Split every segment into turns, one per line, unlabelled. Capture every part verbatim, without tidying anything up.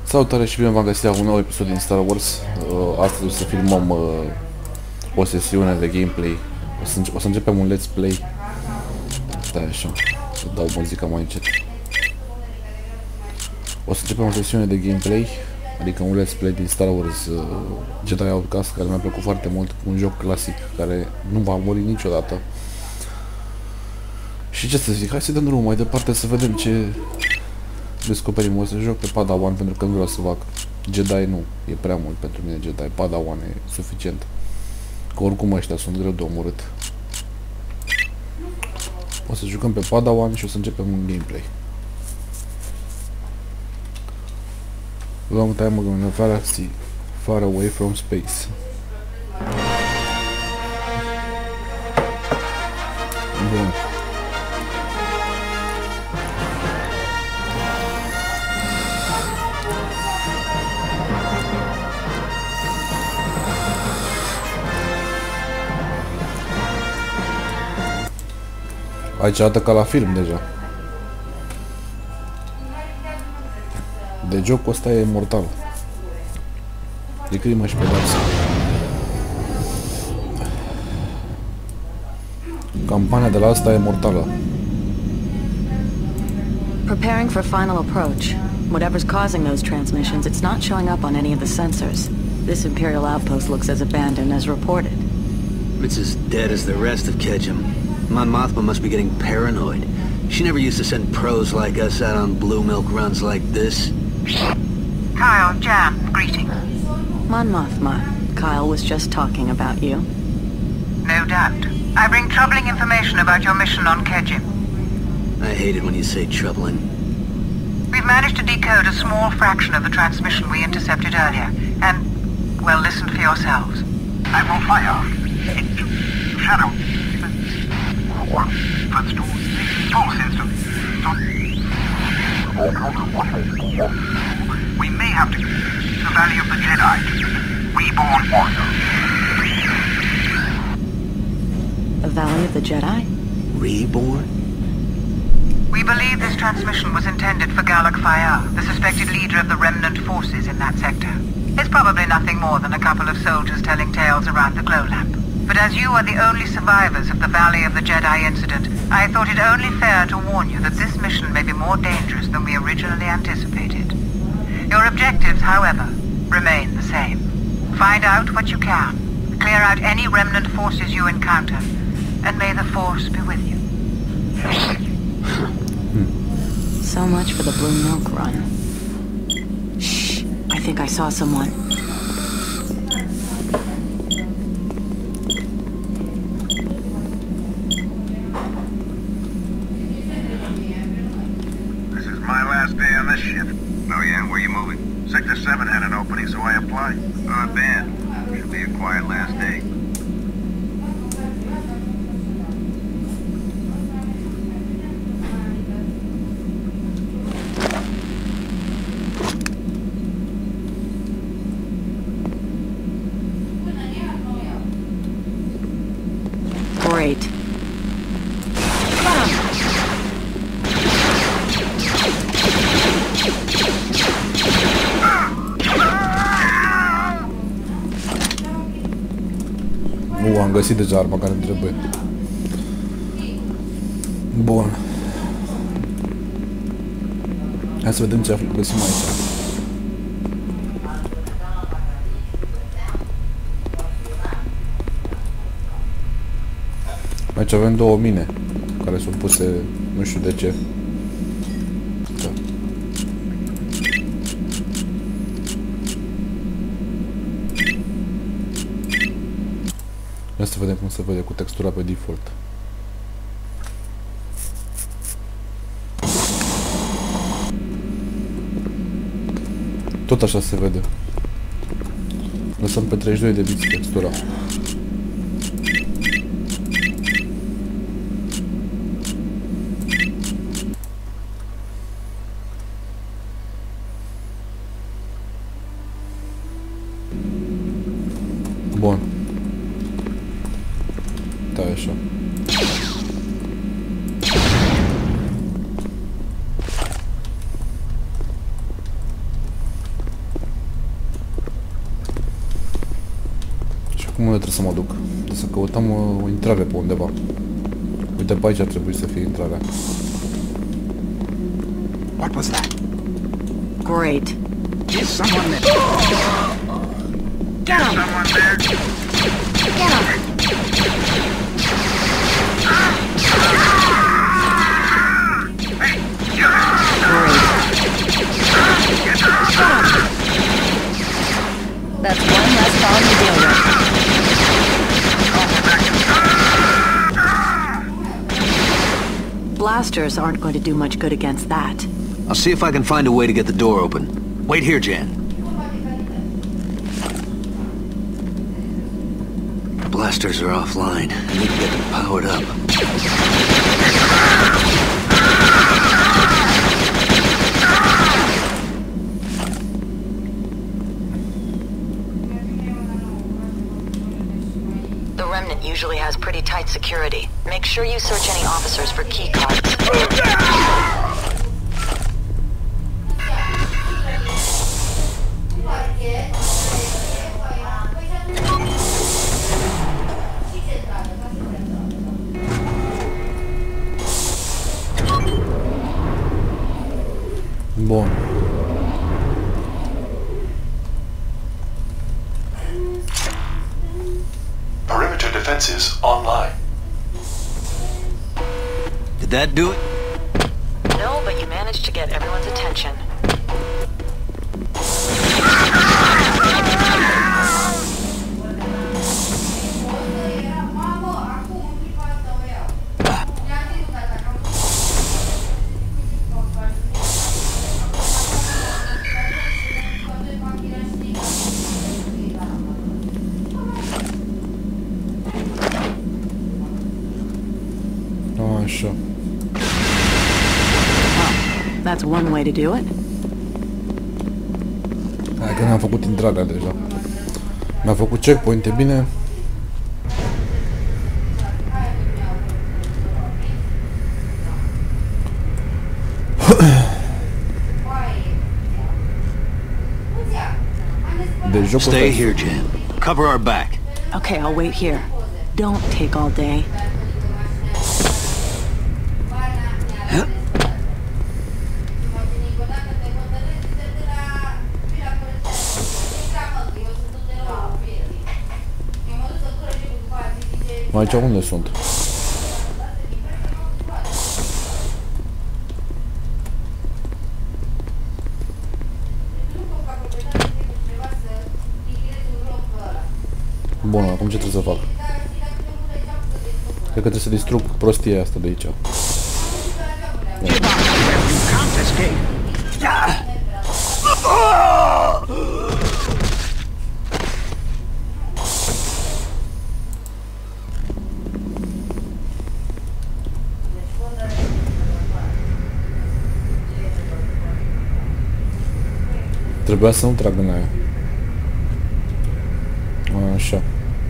Salutare și bine v-am găsit la un nou episod din Star Wars. Uh, astăzi o să filmăm uh, o sesiune de gameplay. O să, o să începem un let's play. Da, așa. Să dau muzica mai încet. O să începem o sesiune de gameplay, adică un let's play din Star Wars uh, Jedi Outcast, care mi-a plăcut foarte mult. Un joc clasic care nu va muri niciodată. Și ce să zic, hai să dăm drumul mai departe să vedem ce descoperim. O să joc pe Padawan pentru că nu vreau să fac Jedi, nu, e prea mult pentru mine Jedi, Padawan e suficient. Că oricum ăștia sunt greu de omorât. O să jucăm pe Padawan și o să începem un gameplay. Long time ago in a galaxy far away from space. Bun. Aici arată ca la film deja. De jocul ăsta e mortal. De crimă și pedapsă. Campania de la asta e mortală.
Preparing for final approach. Whatever's causing those transmissions, it's not showing up on any of the sensors. This Imperial outpost looks as abandoned as reported.
It's as dead as the rest of Kedjum. Mon Mothma must be getting paranoid. She never used to send pros like us out on blue milk runs like this.
Kyle, Jan, greetings.
Mon Mothma, Kyle was just talking about you.
No doubt. I bring troubling information about your mission on Kedjum.
I hate it when you say troubling.
We've managed to decode a small fraction of the transmission we intercepted earlier, and, well, listen for yourselves. I will fire. Shadow. First to forces. We may have to the Valley of the Jedi. Reborn Order.
The Valley of the Jedi?
Reborn?
We believe this transmission was intended for Galak Fayar, the suspected leader of the remnant forces in that sector. It's probably nothing more than a couple of soldiers telling tales around the glow lamp. But as you are the only survivors of the Valley of the Jedi incident, I thought it only fair to warn you that this mission may be more dangerous than we originally anticipated. Your objectives, however, remain the same. Find out what you can, clear out any remnant forces you encounter, and may the Force be with you.
So much for the blue milk run. Shh, I think I saw someone.
Sector seven had an opening, so I applied. Not bad. Should be a quiet last day.
Great.
Nu, am găsit deja arma care îmi trebuie. Bun. Hai să vedem ce găsim aici. Aici avem două mine care sunt puse, nu știu de ce. Da. Hai să vedem cum se vede cu textura pe default. Tot așa se vede. Lăsăm pe treizeci și doi de biți textura. Bun. Da, așa. unde trebuie să mă duc? Trebuie să căutăm uh, o intrare pe undeva. Uite, pe aici ar trebui să fie intrarea.
What was that?
Great.
Is someone there? Get him!
Someone there?
Get him!
Hey, you!
That's one less problem to deal with. Blasters aren't going to do much good against that.
I'll see if I can find a way to get the door open. Wait here, Jan. Blasters are offline. I need to get them powered up.
The Remnant usually has pretty tight security. Make sure you search any officers for key cards.
Bun.
Perimeter defenses online.
Did that do it?
No, but you managed to get everyone's attention.
Așa.
That's one way to do it.
Hai că ne-am făcut intrarea deja. Mi-a făcut checkpoint, e bine. De jocul
Stay
ăsta-
here, Jan. Cover our back.
Okay, I'll wait here. Don't take all day.
Aici unde sunt? Bun, acum ce trebuie să fac? Cred că trebuie să distrug prostia asta de aici.
You can't escape.
Trebuia să nu trag în aia. Așa.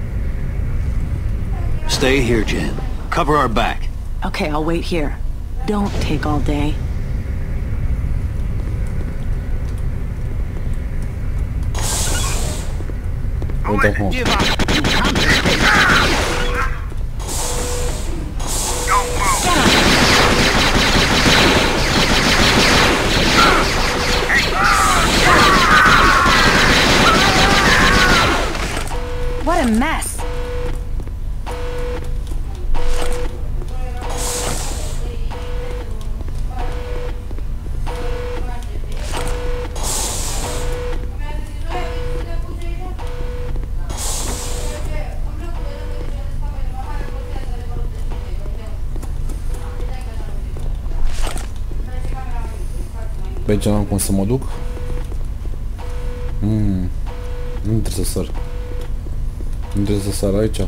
Stay here, Jan. Cover our back.
Okay, I'll wait here. Don't take all day.
Uite acum.
Give up. You can't escape.
Don't move!
What a mess!
Pe aici n-am cum să mă duc. Mm. Nu trebuie să sar. Nu trebuie să sar aici.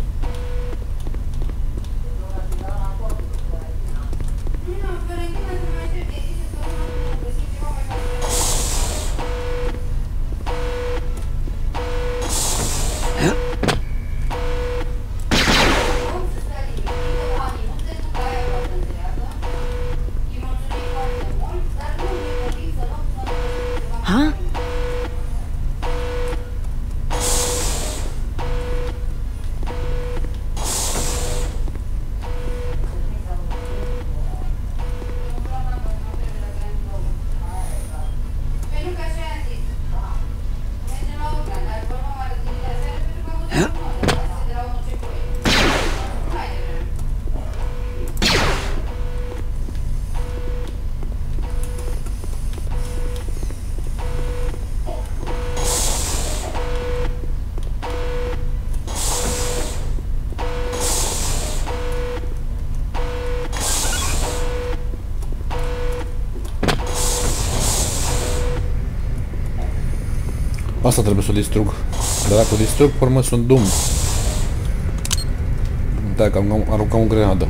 Huh?
Asta trebuie să o distrug. Dar dacă o distrug, pe urmă sunt dum. Da, că am aruncat o grenadă.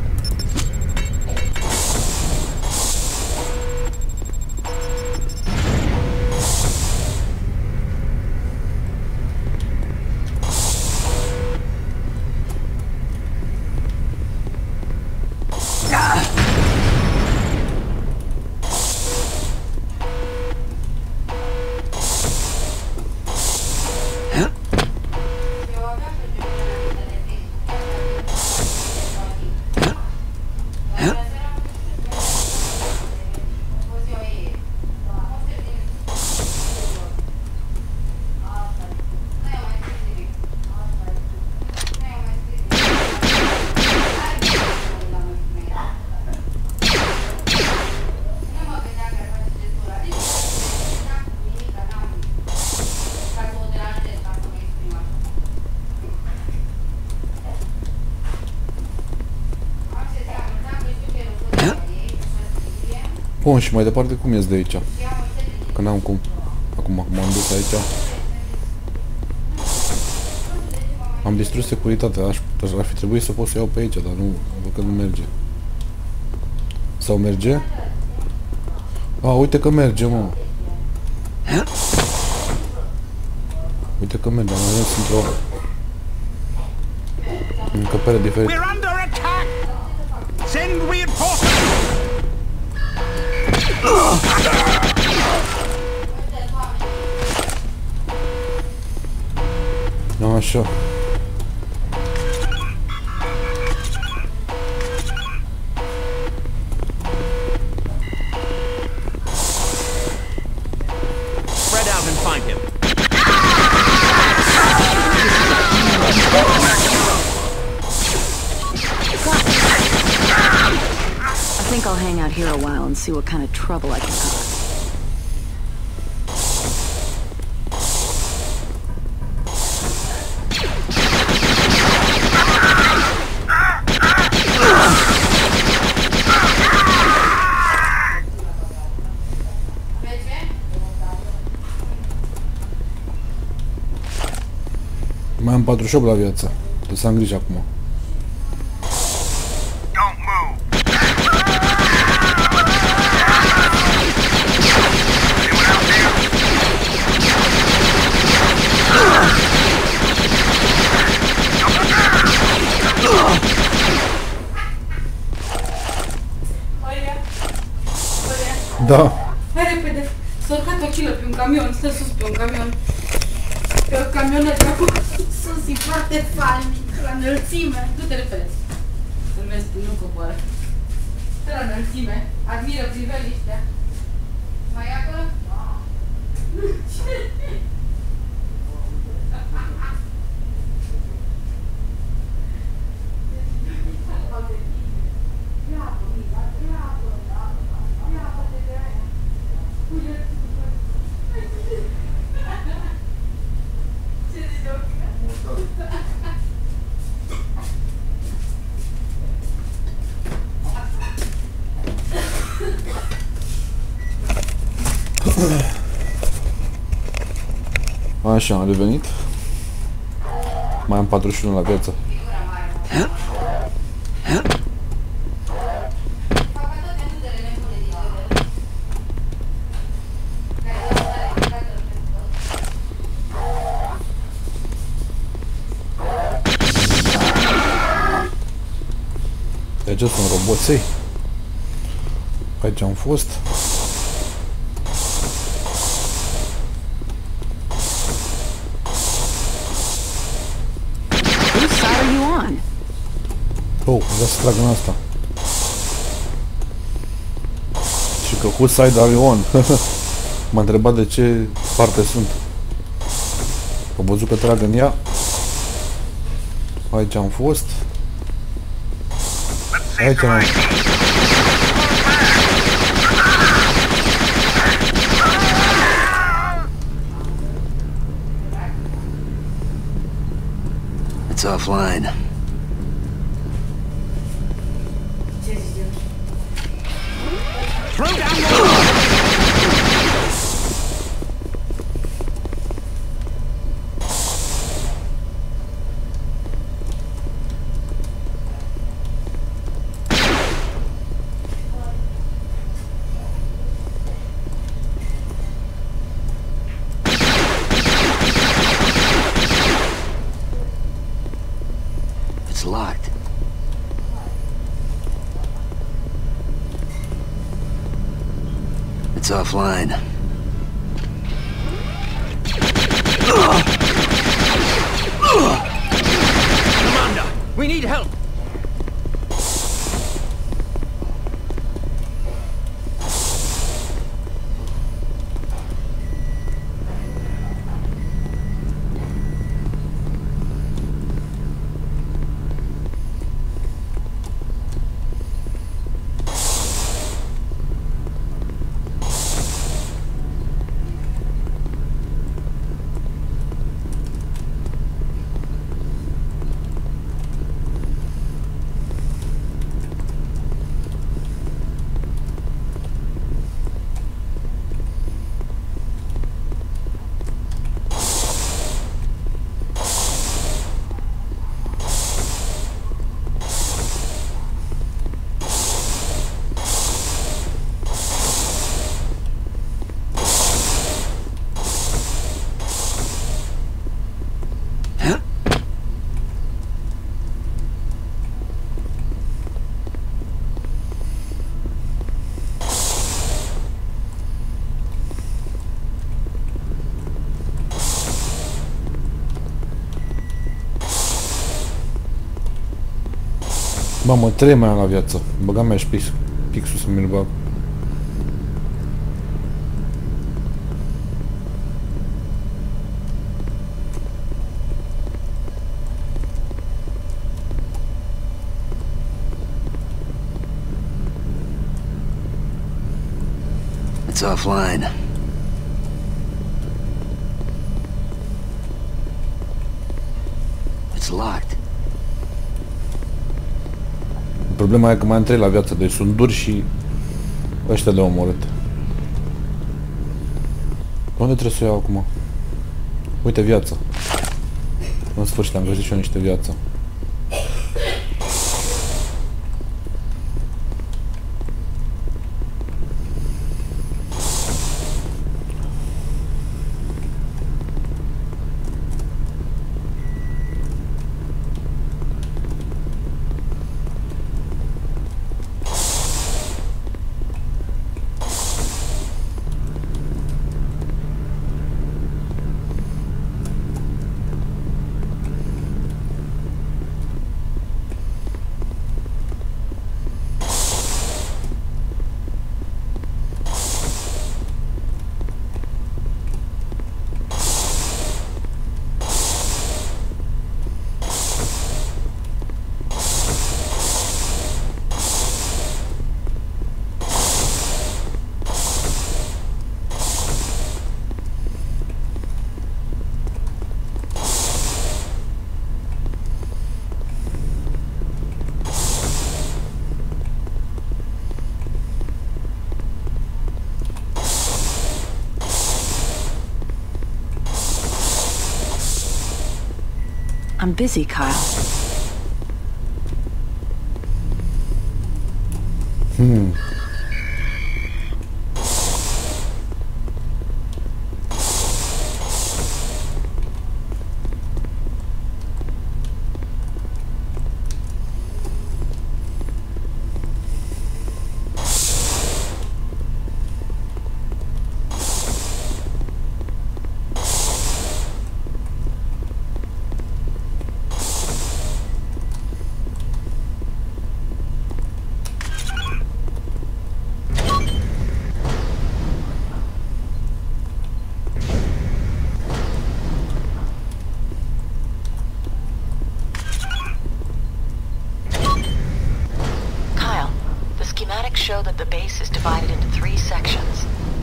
Bun, și mai departe cum ies de aici? Că n-am cum. Acum m-am dus aici. Am distrus securitatea, aș, ar fi trebuit să pot să iau pe aici, dar nu, văd că nu merge. Sau merge? A, uite că merge, mă. Uite că merge, am ajuns într-o încăpere diferită.
We're under attack! Send reinforcements!
Așa.
Spread out and find him.
I think I'll hang out here a while and see what kind of trouble I can cause.
Mai am patruzeci și opt la viață. Trebuie să am grijă acum. Da.
Hai repede, s-a urcat o kilă pe un camion, stă sus pe un camion. Pe o camionetă acum, sus, e foarte falnic, la înălțime. Du-te repede. Să vezi că nu coboară. Stă la înălțime, admiră priveliștea. Mai e acolo? Ce?
Așa, am revenit. Mai am patruzeci și unu la viață. De ce sunt roboței? Aici am fost. Oh, vreau să trag în asta. Și că whose side are you on? M-a întrebat de ce parte sunt. Am văzut că trag în ea. Aici am fost. Aici am fost.
It's offline.
Throw down the
It's offline.
Commander, we need help.
Mamă, trei mai am la viață. Băga mea și pix, pixul să mi-l bag.
It's offline. It's locked.
Problema e că mai am trei la viață, deci sunt duri și ăștia de omorât. Unde trebuie să o iau acum? Uite, viața. În sfârșit am găsit și eu niște viață.
I'm busy, Kyle.
Hmm.
Show that the base is divided into three sections.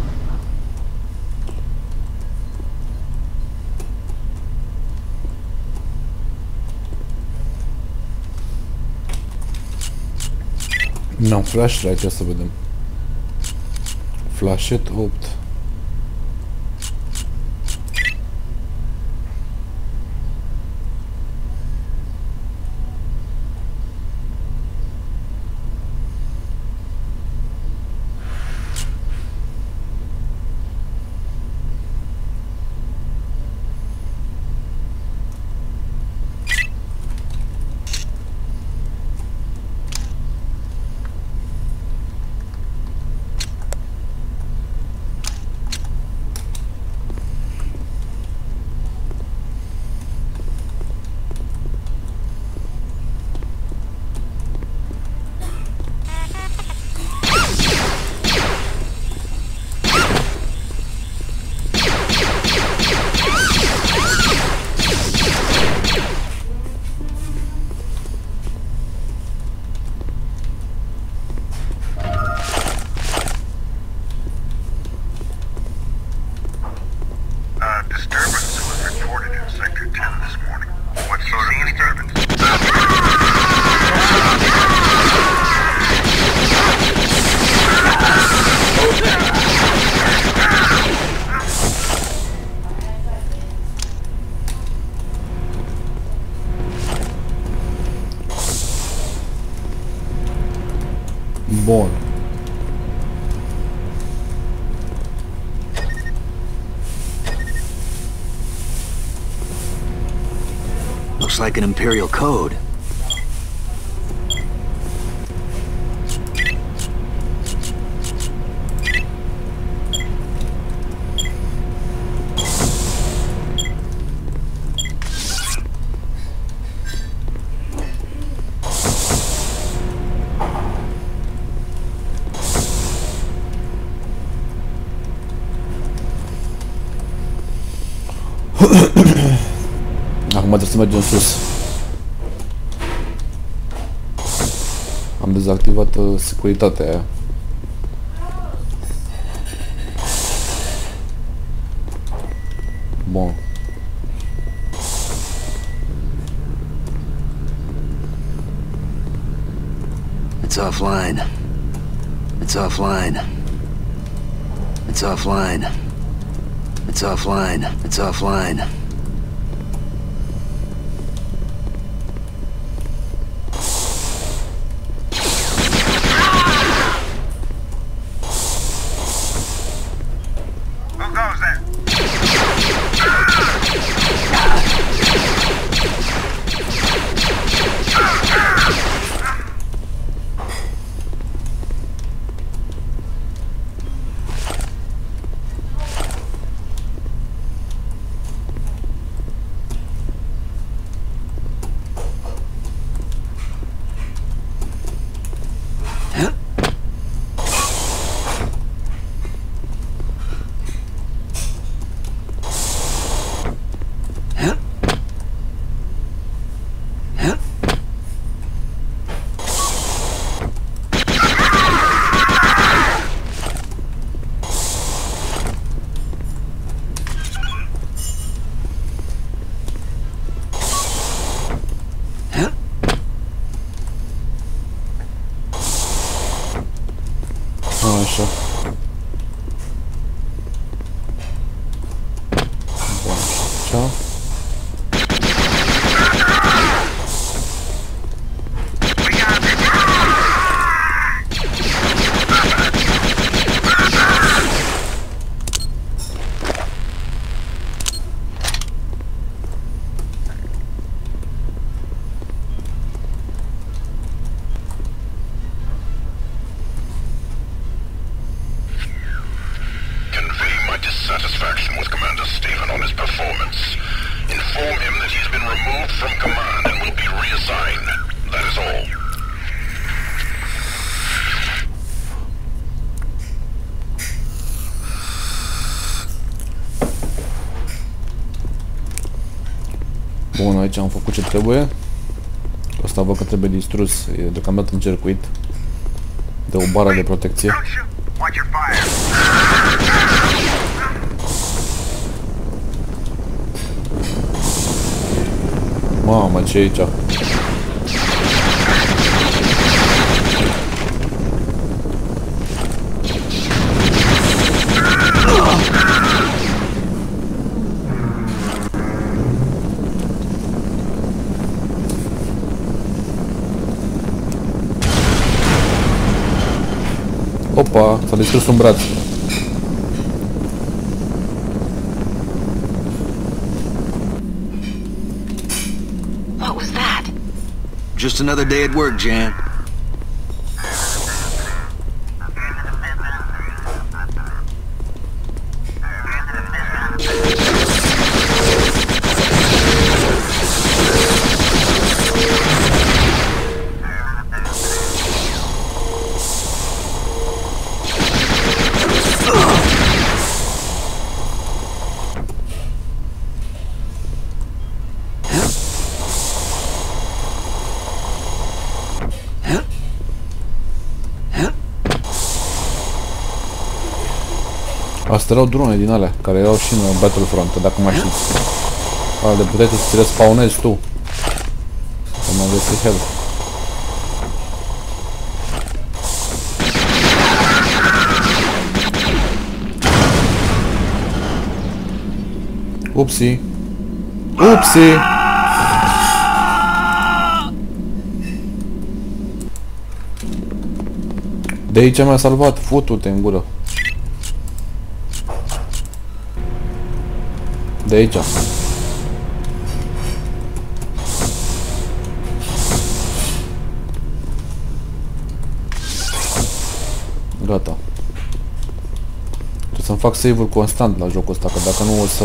Nu, flashlight, ia să vedem. Flashet opt. Bun.
Looks like an Imperial code.
Acum trebuie să mergem sus. Am dezactivat uh, securitatea aia. Bun.
It's offline. It's offline. It's offline. It's offline. It's offline.
Who goes there?
Așa. Bun. Așa.
Dissatisfaction with Commander Stephen on his performance. Inform him that he's been removed from command and will be reassigned. That is all.
Bun, aici am făcut ce trebuie. Asta văd că trebuie distrus. E deocamdată încercuit de o bară de protecție.
Watch your fire.
Mamă, ce e aici? Opa, s-a distrus un braț.
Just another day at work, Jan.
Astea erau drone din alea, care erau și în Battlefront, dacă mai știți. Ale de puteai să ți le spawnezi tu. Să mă găsi hell. Upsi. Upsi. De aici mi-a salvat, futu-te în gură. De aici. Gata. Trebuie să-mi fac save-uri constant la jocul ăsta, că dacă nu o să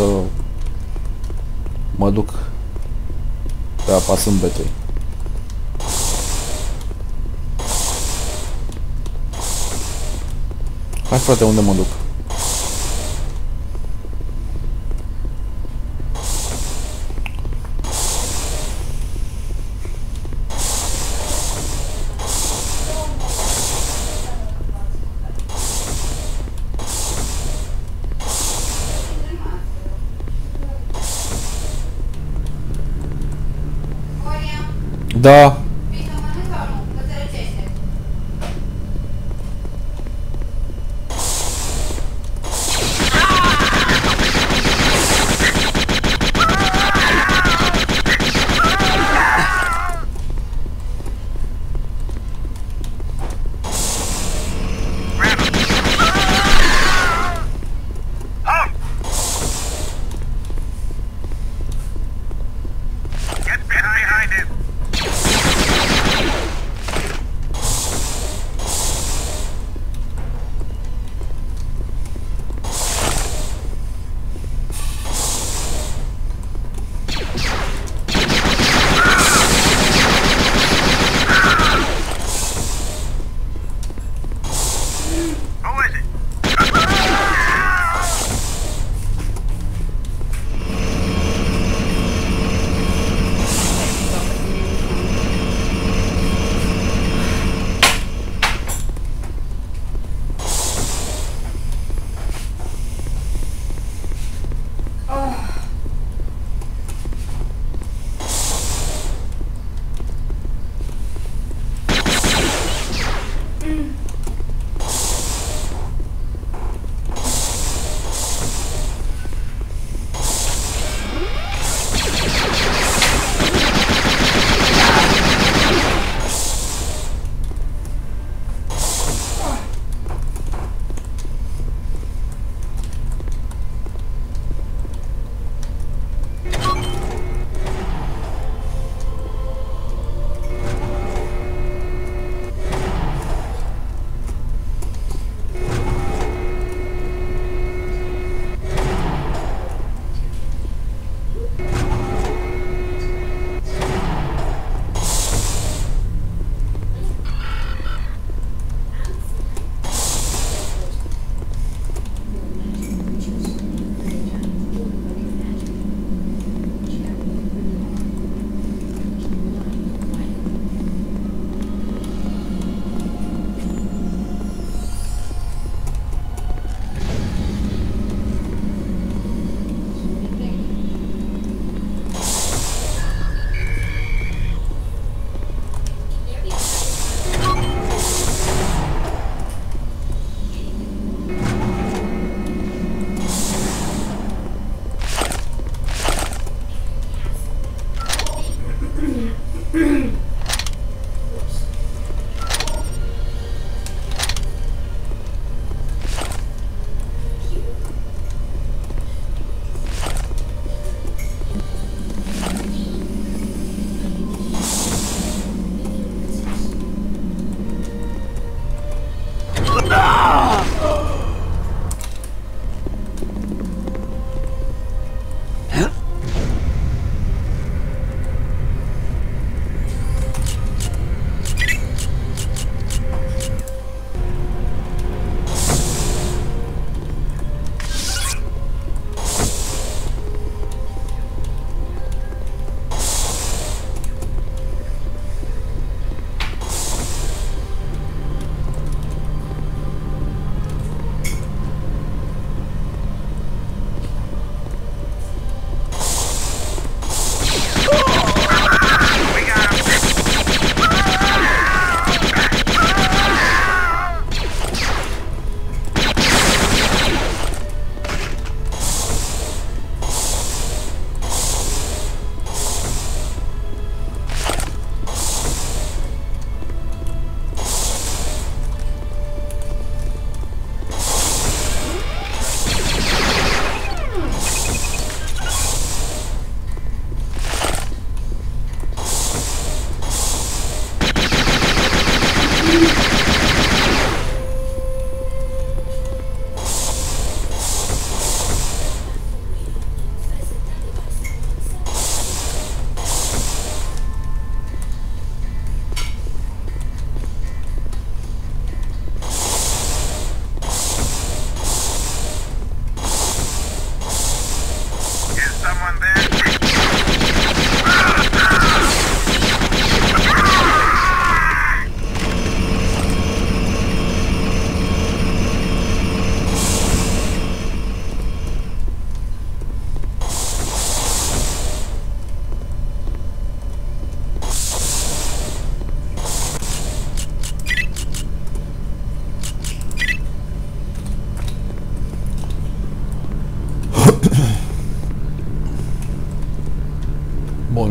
mă duc pe apa sâmbetei. Hai frate, unde mă duc? Da.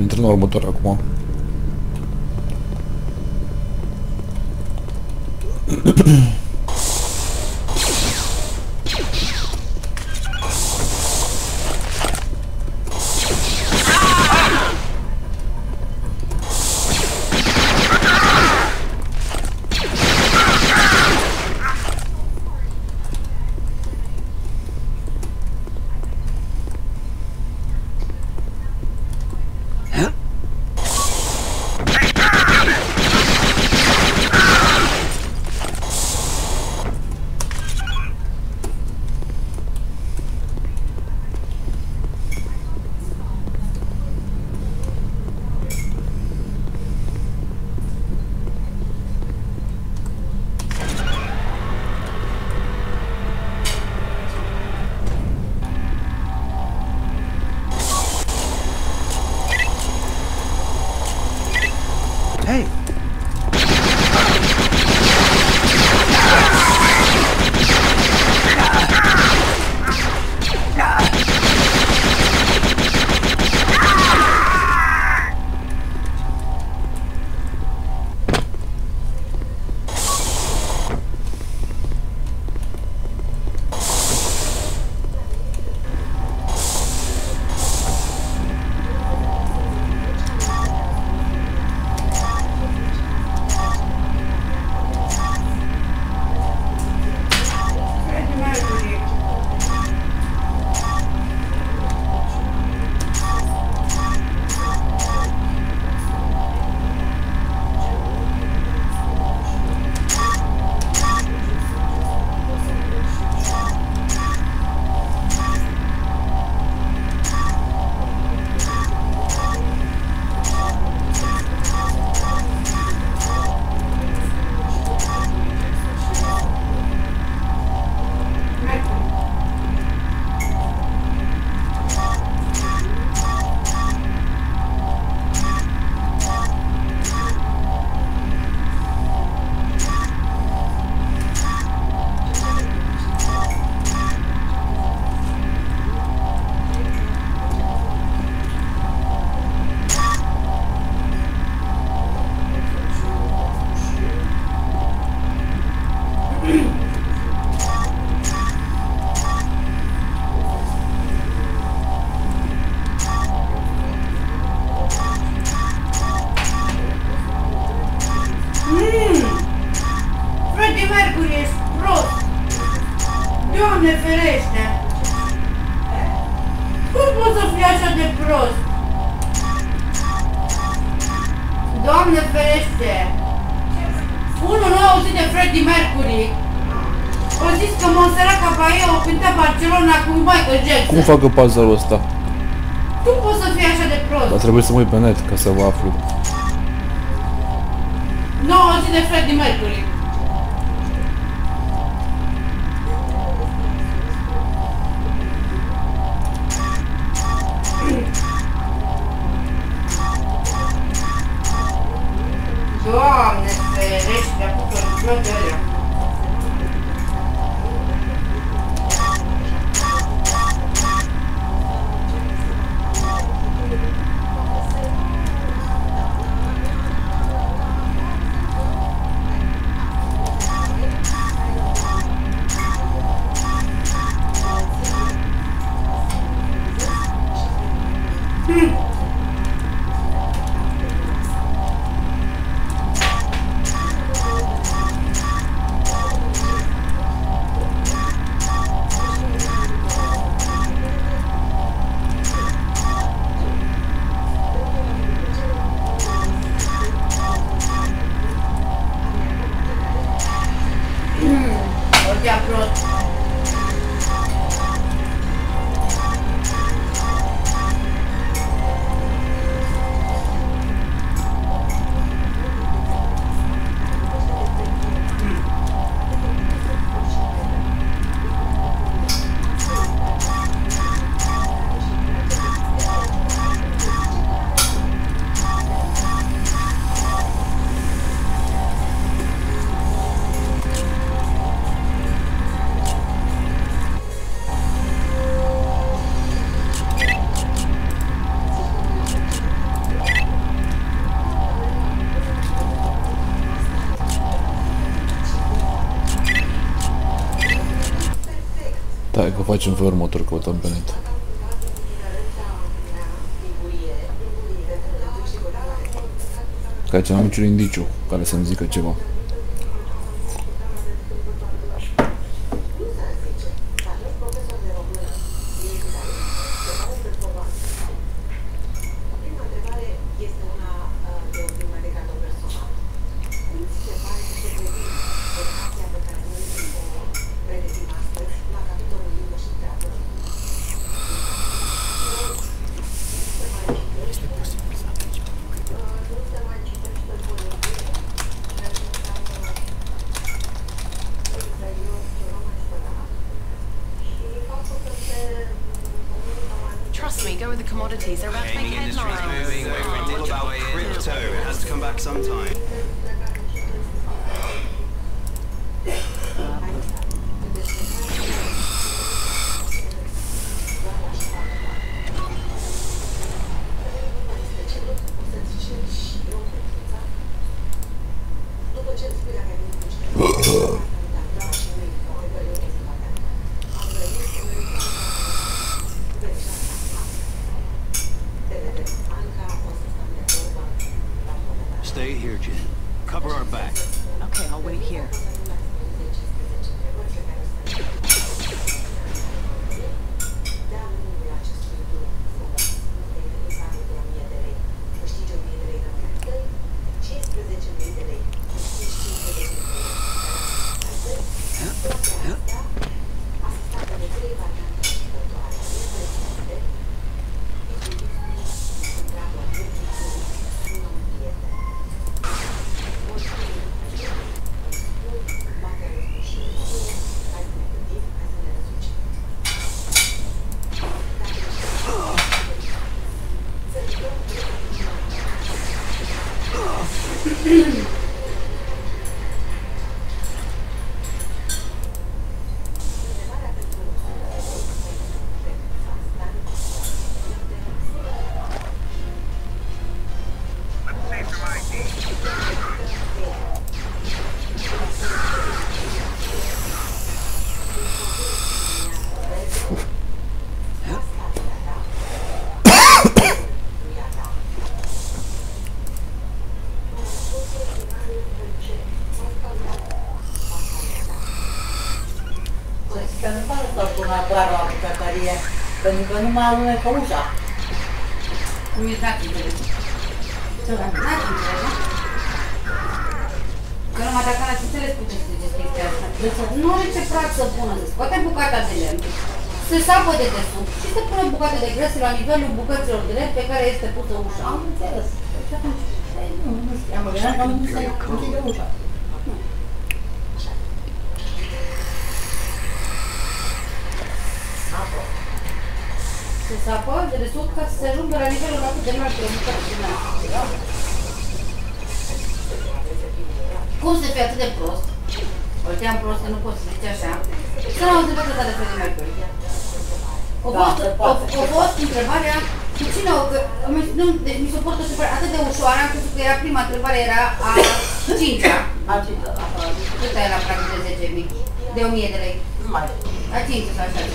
intrăm la următoarea acum.
Hey!
Doamne ferește! Cum poți să fii așa de prost? Doamne ferește! Unul nu a auzit de Freddie Mercury. O zis că Montserrat Caballé o cânta Barcelona cu Michael Jackson.
Cum facă puzzle-ul ăsta?
Cum poți să fii așa de prost?
Dar trebuie să mă uit pe net ca să vă aflu.
Nu a auzit de Freddie Mercury. Doamne ferește, apucă în de alea. Hmm. Odea prost.
Da, că facem felul următor, căutăm pe net. Că aici n-am niciun indiciu care să-mi zică ceva.
Trust me, go with the commodities. They're about to make headlines.
Moving, we're all about crypto. It has to come back sometime. Stay here, Jen. Cover our back.
Okay, I'll wait here.
Că nu poate să pun afară la bucătărie, pentru că nu mai alunecă ușa.
Cum e dat înțeleg? Ce da? N-ați înțeleg, nu? Că numai dacă n-ați înțeles cum te ziceți chestia asta. Nu are ce prag să pună, se scoate bucata de lemn, se sapă de desubt și se pune bucata de grăsă la nivelul bucăților de lemn pe care este pusă ușa.
Am înțeles. Și atunci, nu, nu știam, mă gândeam că nu se închide ușa.
Se sapă de desubt ca să se ajungă la nivelul atât de mare de bucată de lemn. Cum să fie atât de prost? O te-am prost, că nu poți să zici așa. Să n-am întrebat asta de Freddie Mercury. A fost, a, a fost întrebarea cu cine o... Că, nu, deci mi s-a părut o întrebare atât de ușoară, am crezut că era prima întrebare, era a cincea.
A cincea, așa.
Cât era practic de zece mii? De o mie de lei.
Mai.
A cincea sau așa.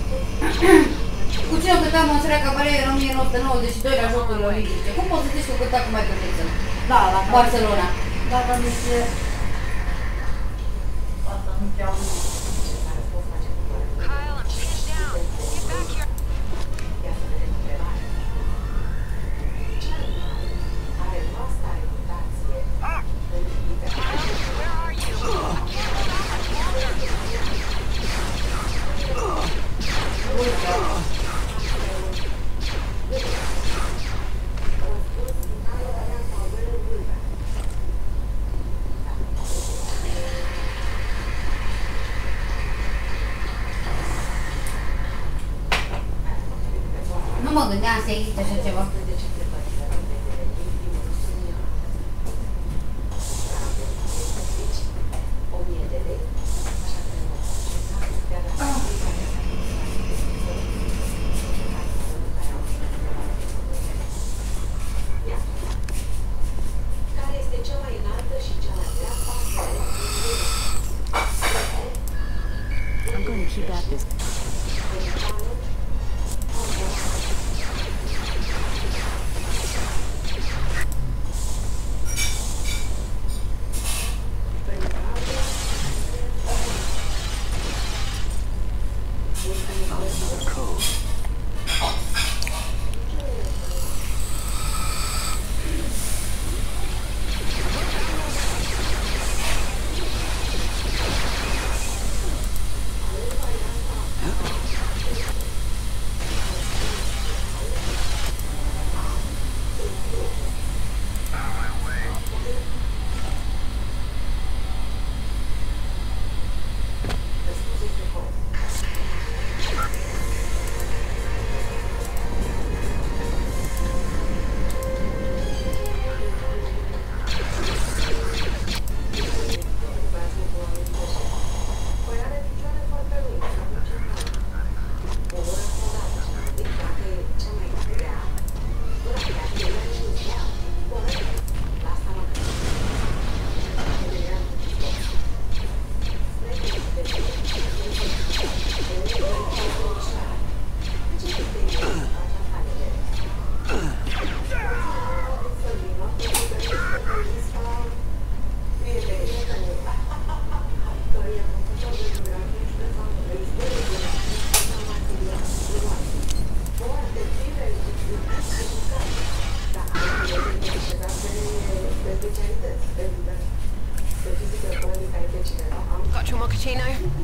Cu cine o cânta Montserrat Caballé în o mie nouă sute nouăzeci și doi la Jocurile Olimpice? Cum poți să zici că o cânta cu Michael Jackson?
Da, la
Barcelona.
Dacă nu știe... Asta nu cheamă.
Kyle, I'm pinned down. Get back here. Where are you?
Nu mă gândeam să existe așa ceva.
I'm going to keep at this.
Got your mochaccino?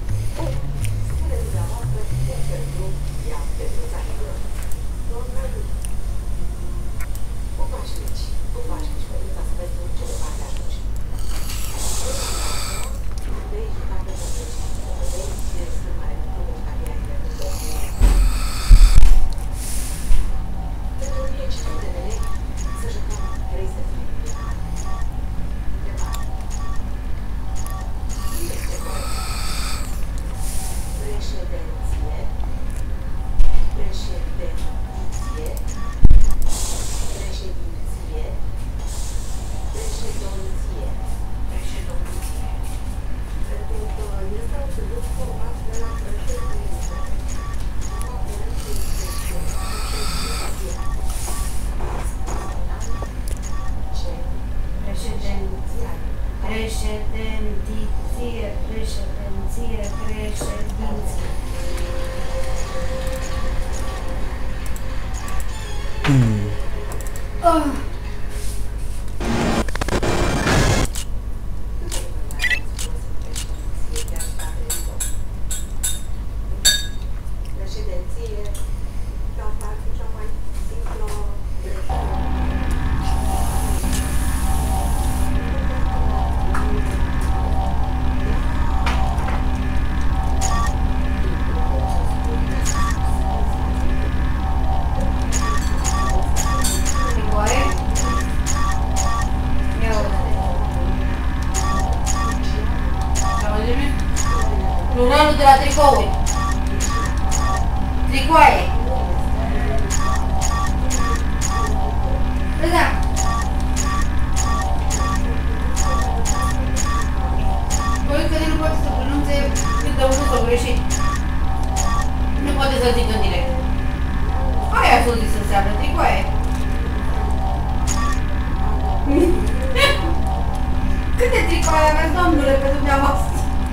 Președinție, președinție, președinție. Oh. Pluralul de la tricouri. Tricoaie. Da. Păi că nu poate să pronunțe cât de urât sau greșit. Nu poate să zică în direct. Aia s-o zis înseamnă tricoaie. Câte tricoaie aveți, domnule, pe dumneavoastră?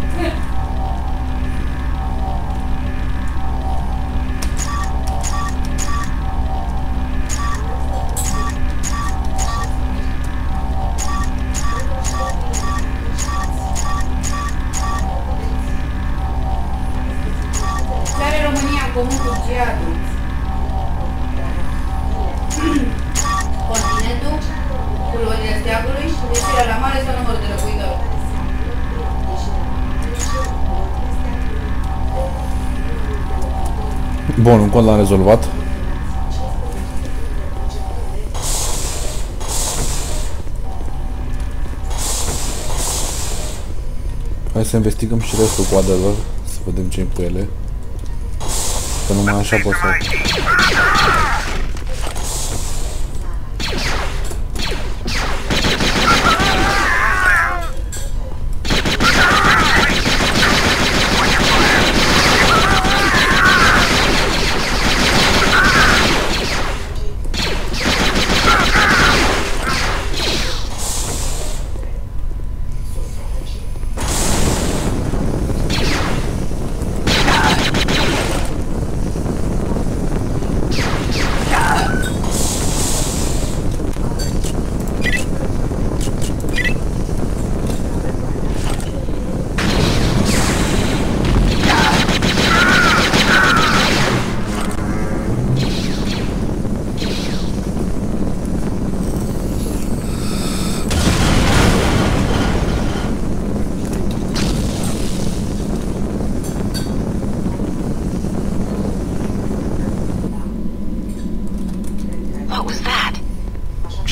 Ce are România în comun cu Giadul? Continentul, culorile steagului, ieșirea la mare sau numărul de locuitori?
Bun, un cont l-am rezolvat. Hai să investigăm și restul coadelor, să vedem ce-i cu ele. Că numai așa pot să...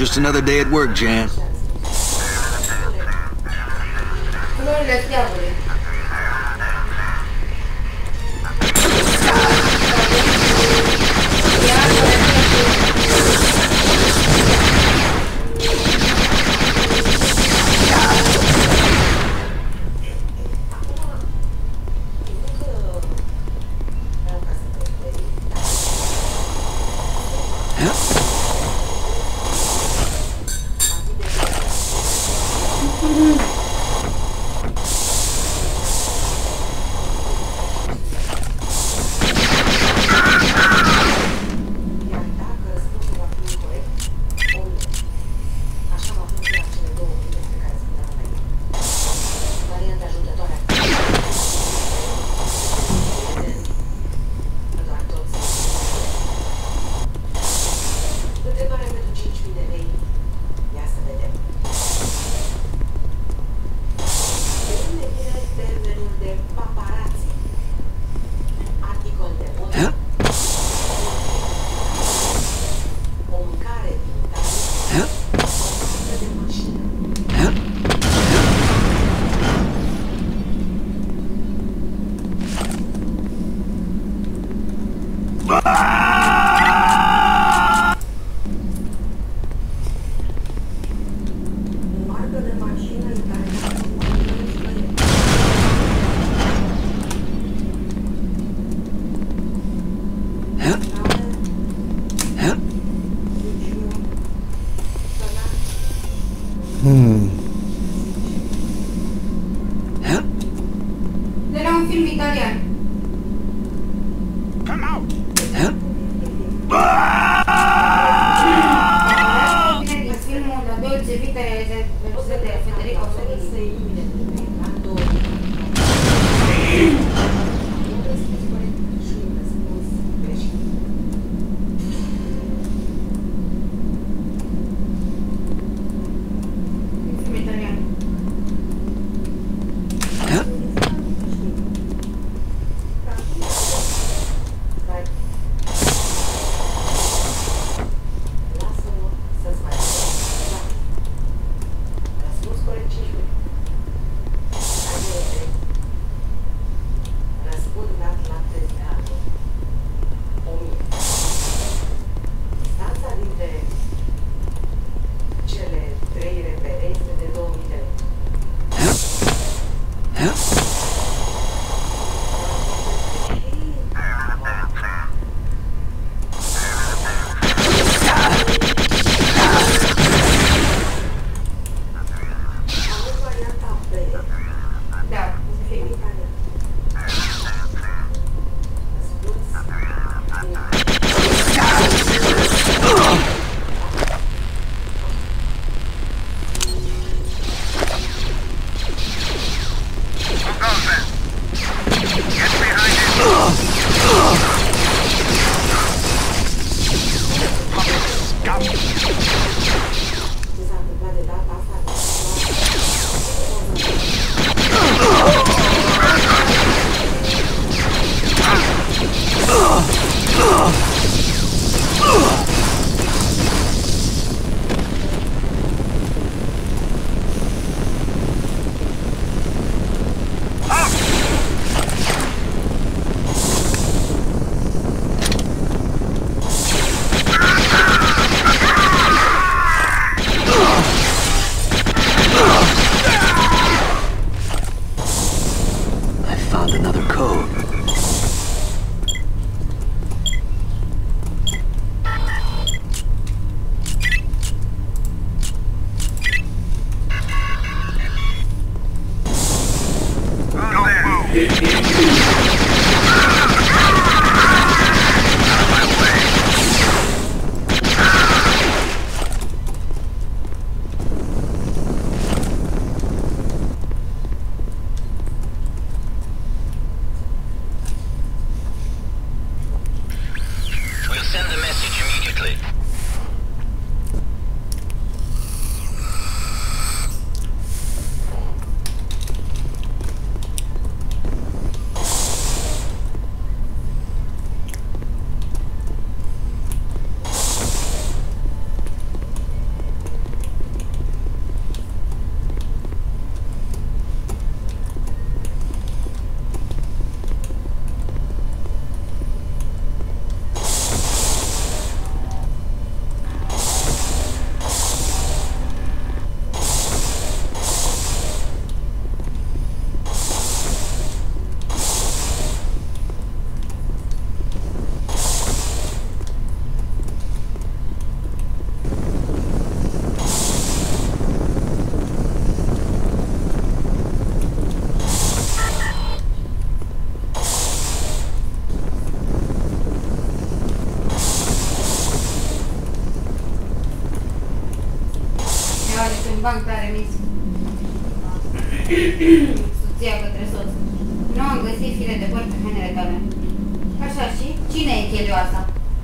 Just another day at work, Jan.
Culorile steagului. De la un film italian. Bine, filmul La Dolce Vita e de Federico Fellini. banc tare mis. Soția către soț. Nu am găsit fire de păr pe hainele tale. Așa și? Cine e chelioasa?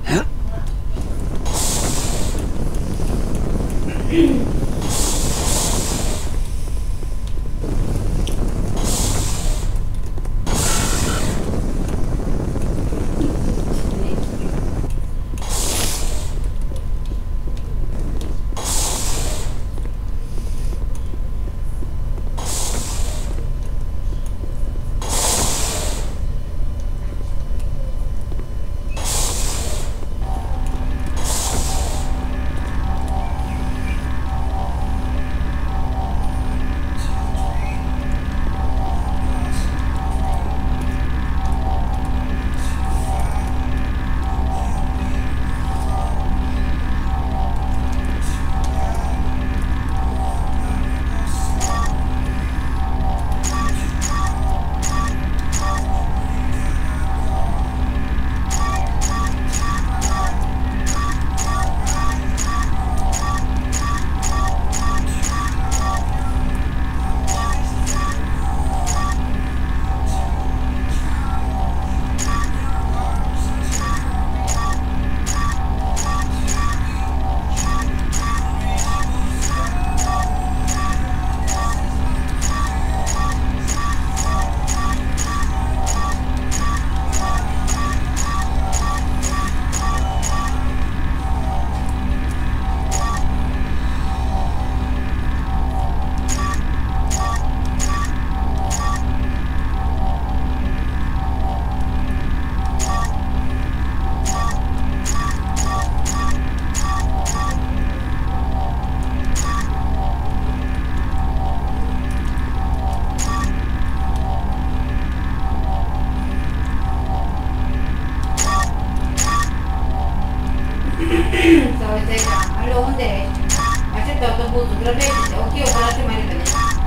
Sau uite aici. Alo, unde ești? Aștept autobuzul, grăbește-te. Ok, o să lase mai repede.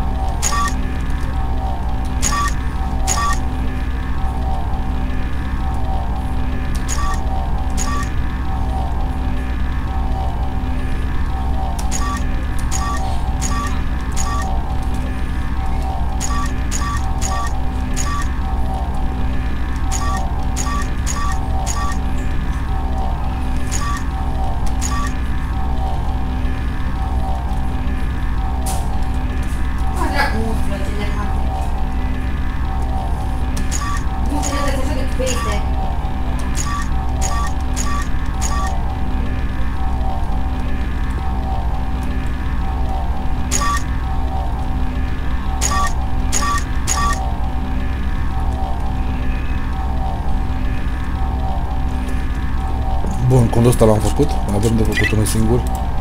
Bun, condul ăsta l-am făcut, avem de făcut unul singur.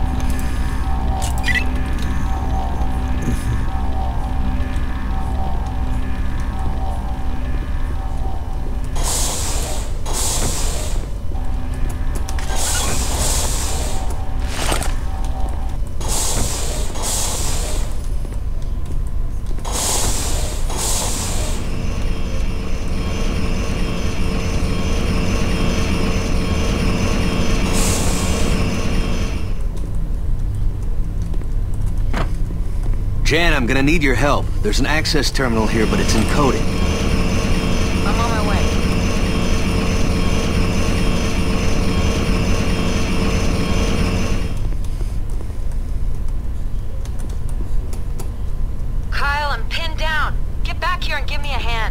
Jan, I'm gonna need your help. There's an access terminal here, but it's encoded.
I'm on my way.
Kyle, I'm pinned down. Get back here and give me a hand.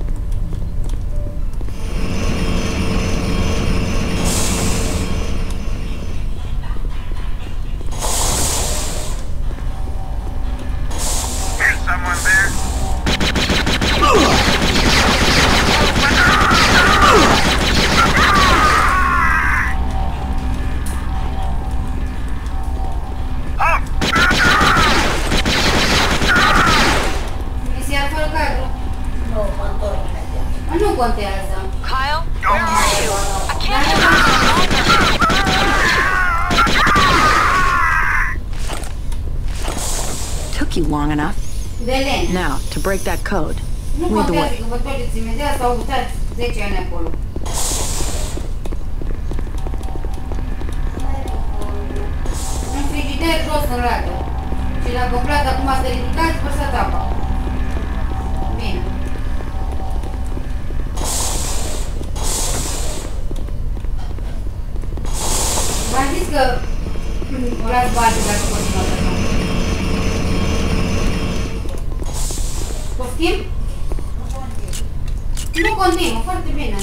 Kyle,
where are you? I can't get out.
Took you long enough. Now, to break that code. Lead the way.
Și dacă umplați acum să ridicați, vărsați apa. Bine. V-am zis că luați bani dacă continuați așa. Poftim? Nu continuă, foarte bine.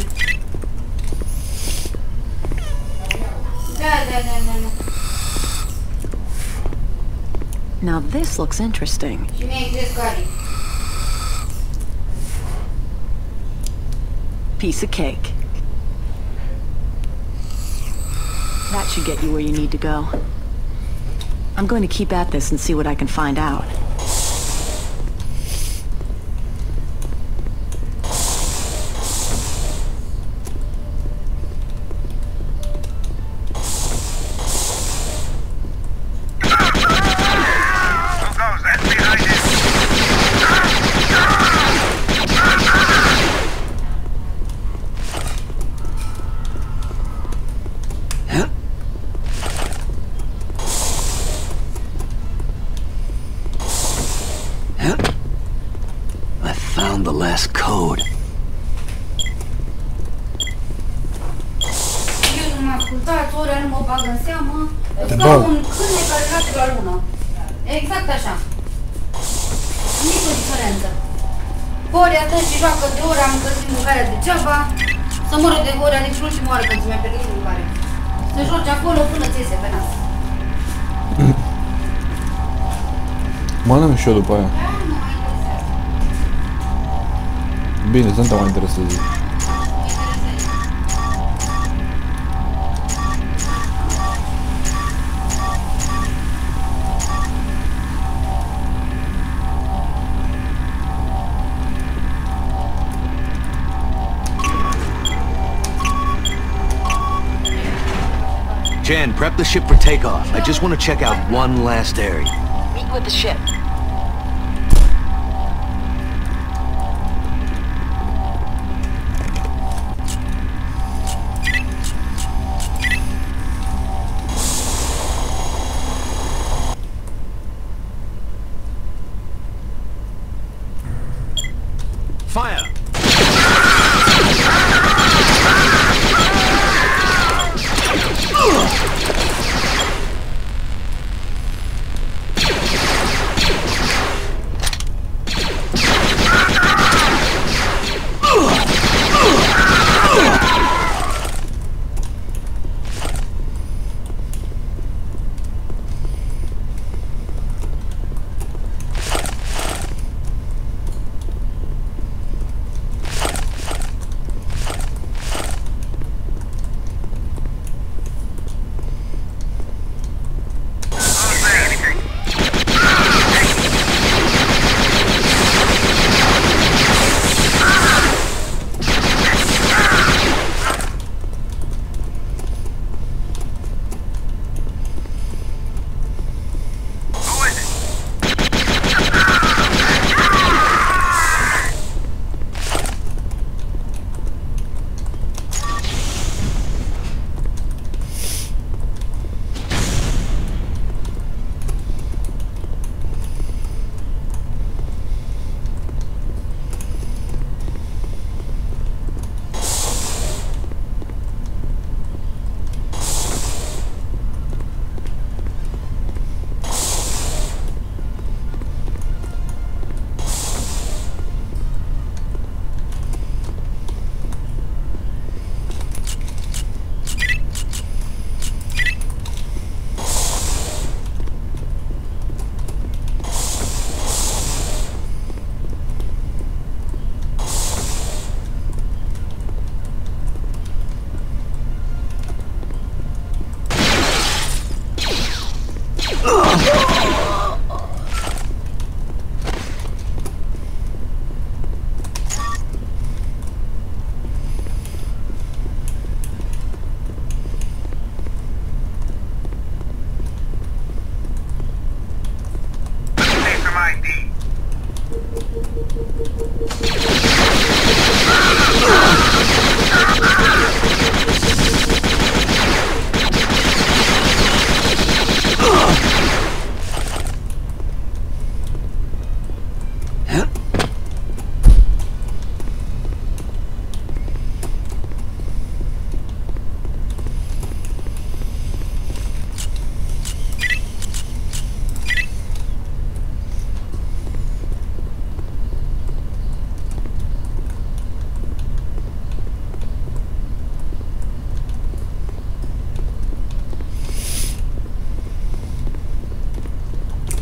Da, da, da, da, da.
Now this looks interesting.
Și mie-i crezi care.
Piece of cake. That should get you where you need to go. I'm going to keep at this and see what I can find out.
Ca un câine care late la lună. Exact așa. Nici o diferență. Ori atunci și joacă de ori, am încălzit mâncarea degeaba. Să moră de ori, adică ultima oară când ți mi-a pierdut mâncare. Să joci acolo până ți iese pe nas.
Mănânc și eu după aia. Bine, sunt mai interesat.
Jan, prep the ship for takeoff. I just want to check out one last area.
Meet with the ship.
Fire!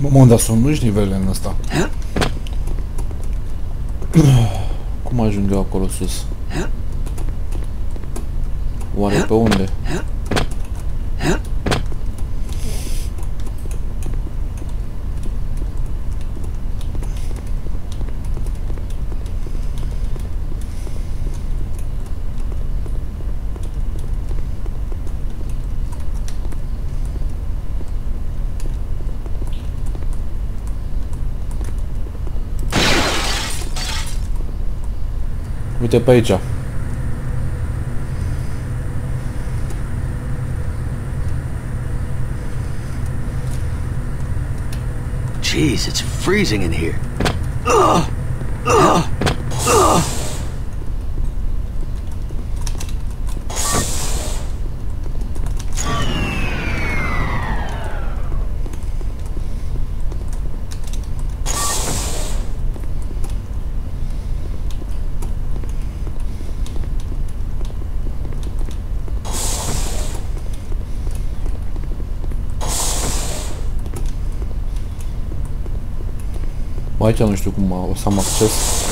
Mă, dar sunt mulți nivele în ăsta. Cum ajung eu acolo sus? Oare pe unde? Uite pe aici.
Jeez, it's freezing in here. Ugh. Ugh. Ugh.
Aici nu știu cum o să am acces.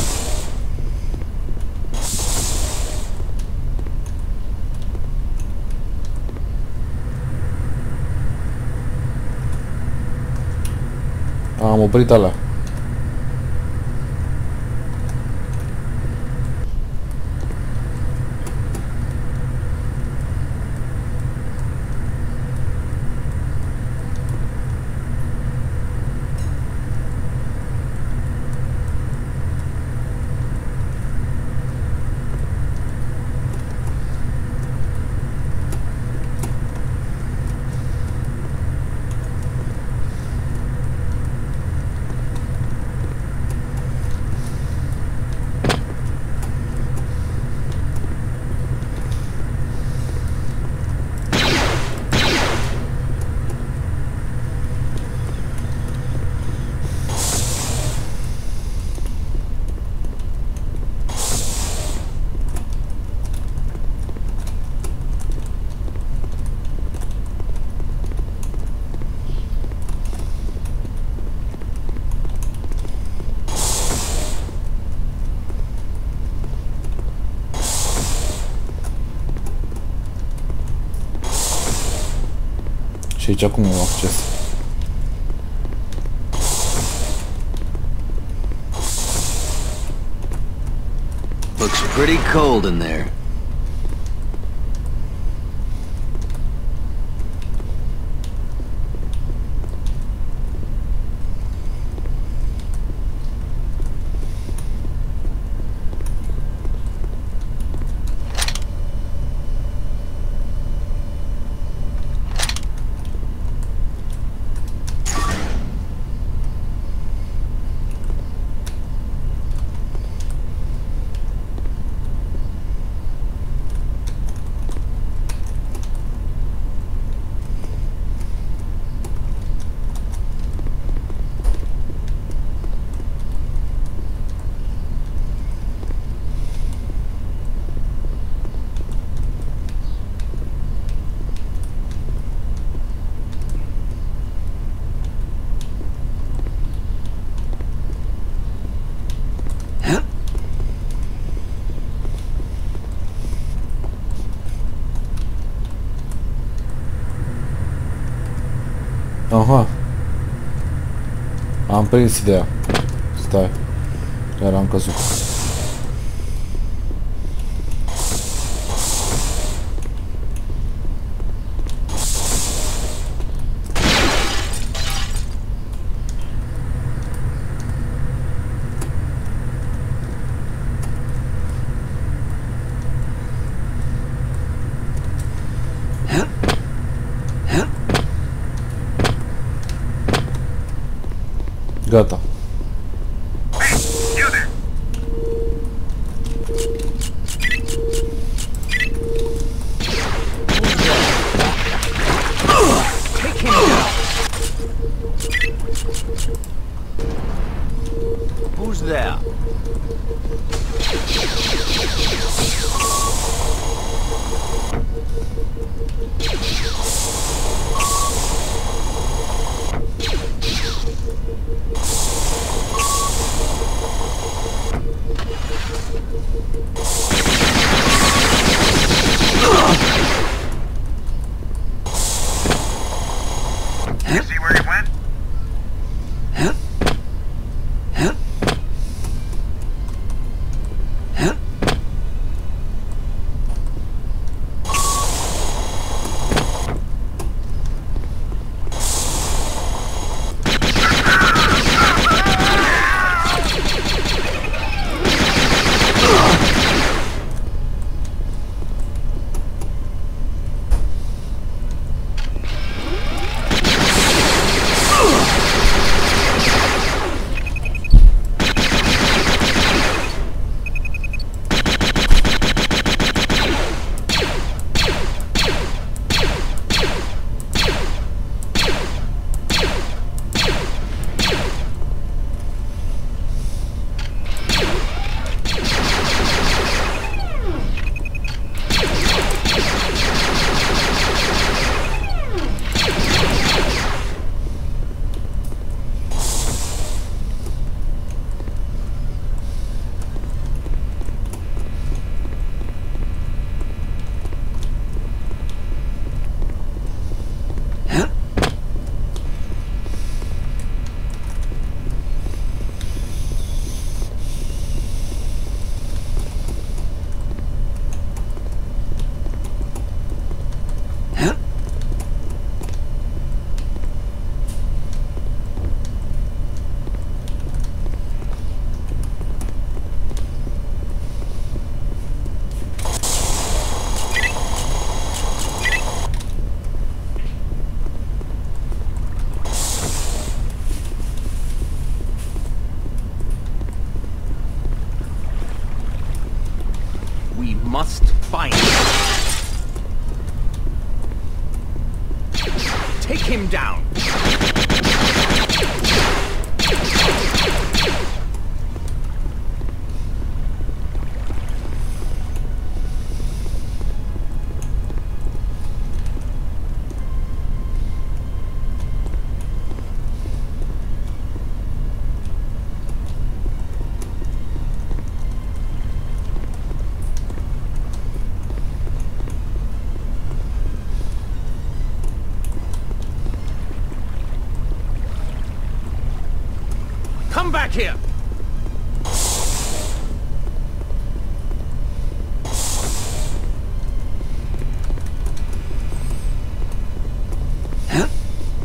Am oprit alea. Și aici acum am acces.
Looks pretty cold in there.
Aha. Am prins ideea. Stai. Chiar am căzut. Gata.
Who's there?
must find him. Take him down. Come back here!
Huh?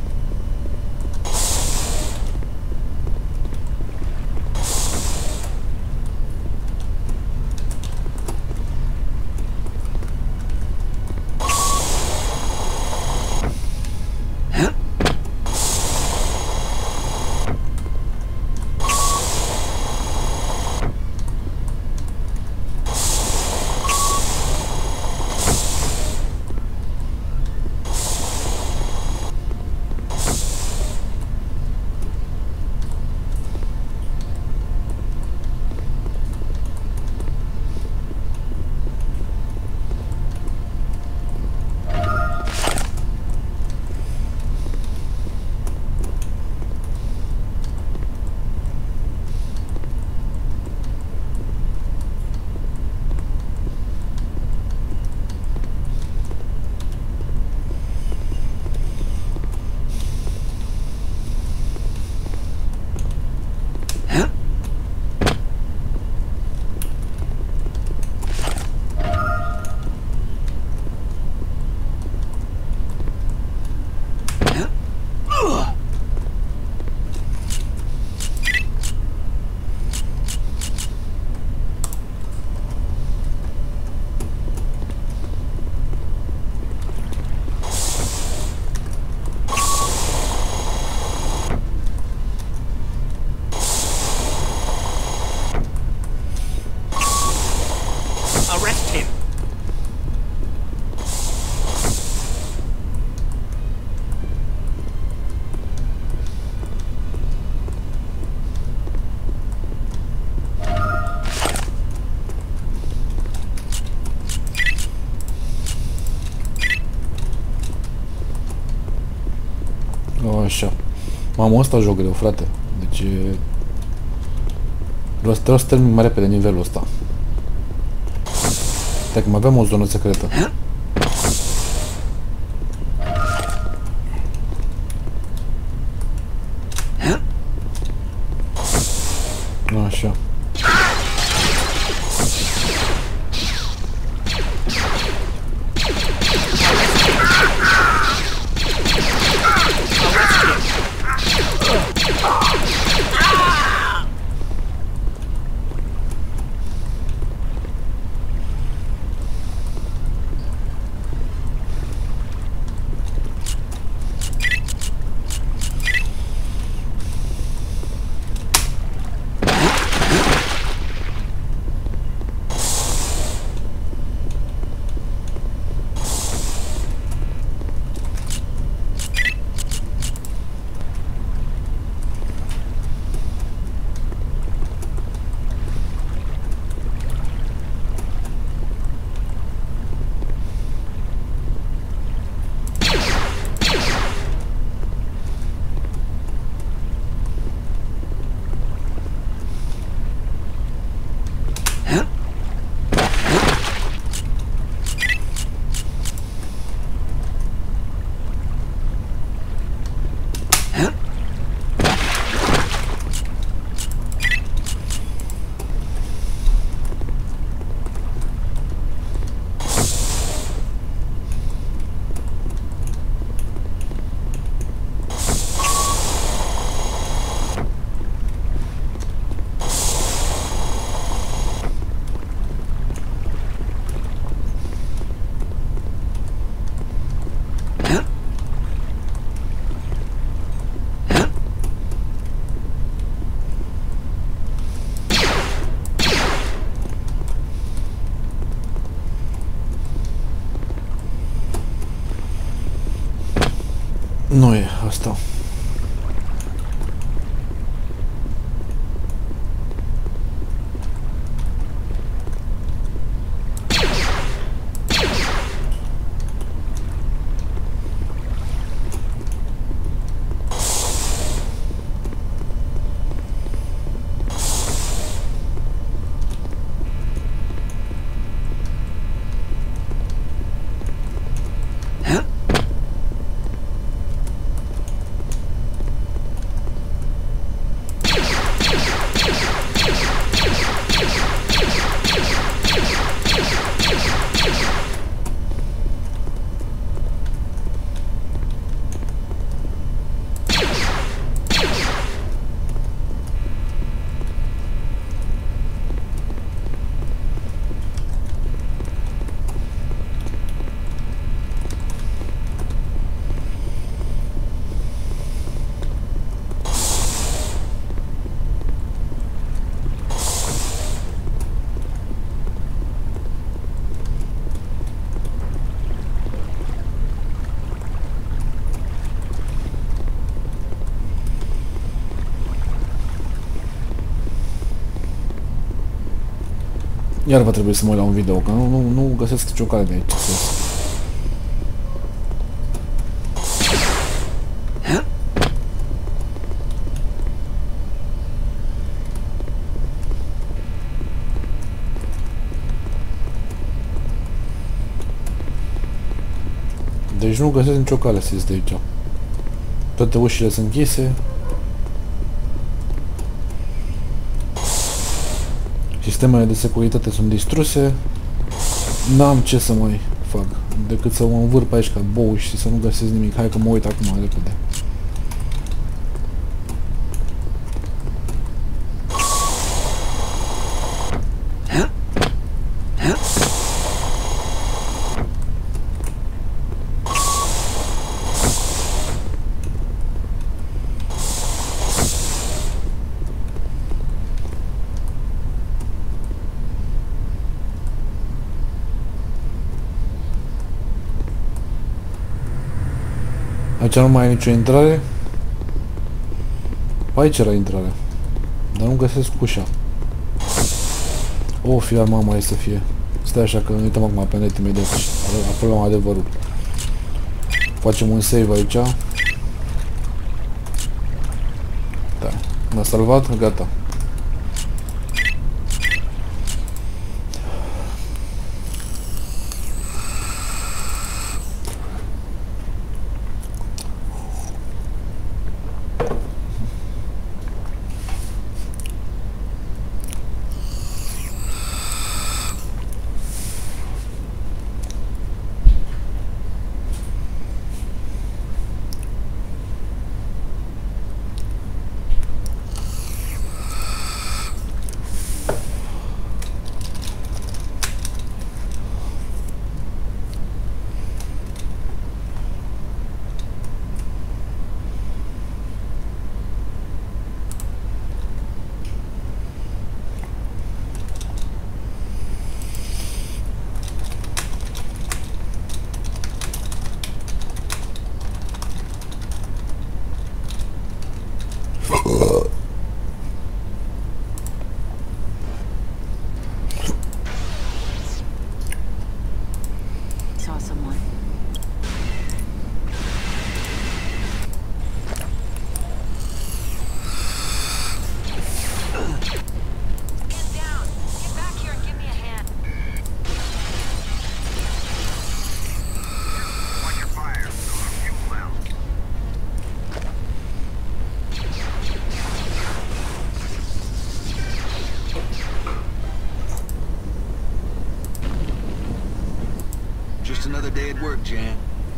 Arrest him!
Așa. Mamă, ăsta joc greu, frate. Deci... Vreau să termin mai repede nivelul ăsta. Stai că mai avem o zonă secretă. Așa. Nu e asta. Iar va trebui să mă uit la un video, că nu, nu, nu găsesc nicio cale de aici. Deci nu găsesc nicio cale să ies de aici. Toate ușile sunt închise. Sistemele de securitate sunt distruse. N-am ce să mai fac decât să mă învâr pe aici ca bou și să nu găsesc nimic. Hai că mă uit acum repede. Aici nu mai e nicio intrare. Aici era intrarea. Dar nu găsesc ușa. O, fie mama e să fie. Stai așa că uităm acum pe net imediat și aflăm adevărul. Facem un save aici. Da. M-a salvat, gata.
Just another day at work, Jan.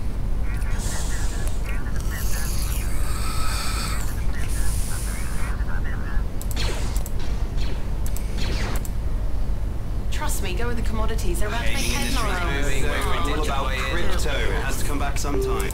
Trust me, go with the commodities. They're about to make headlines.
All about crypto. It has to come back sometime.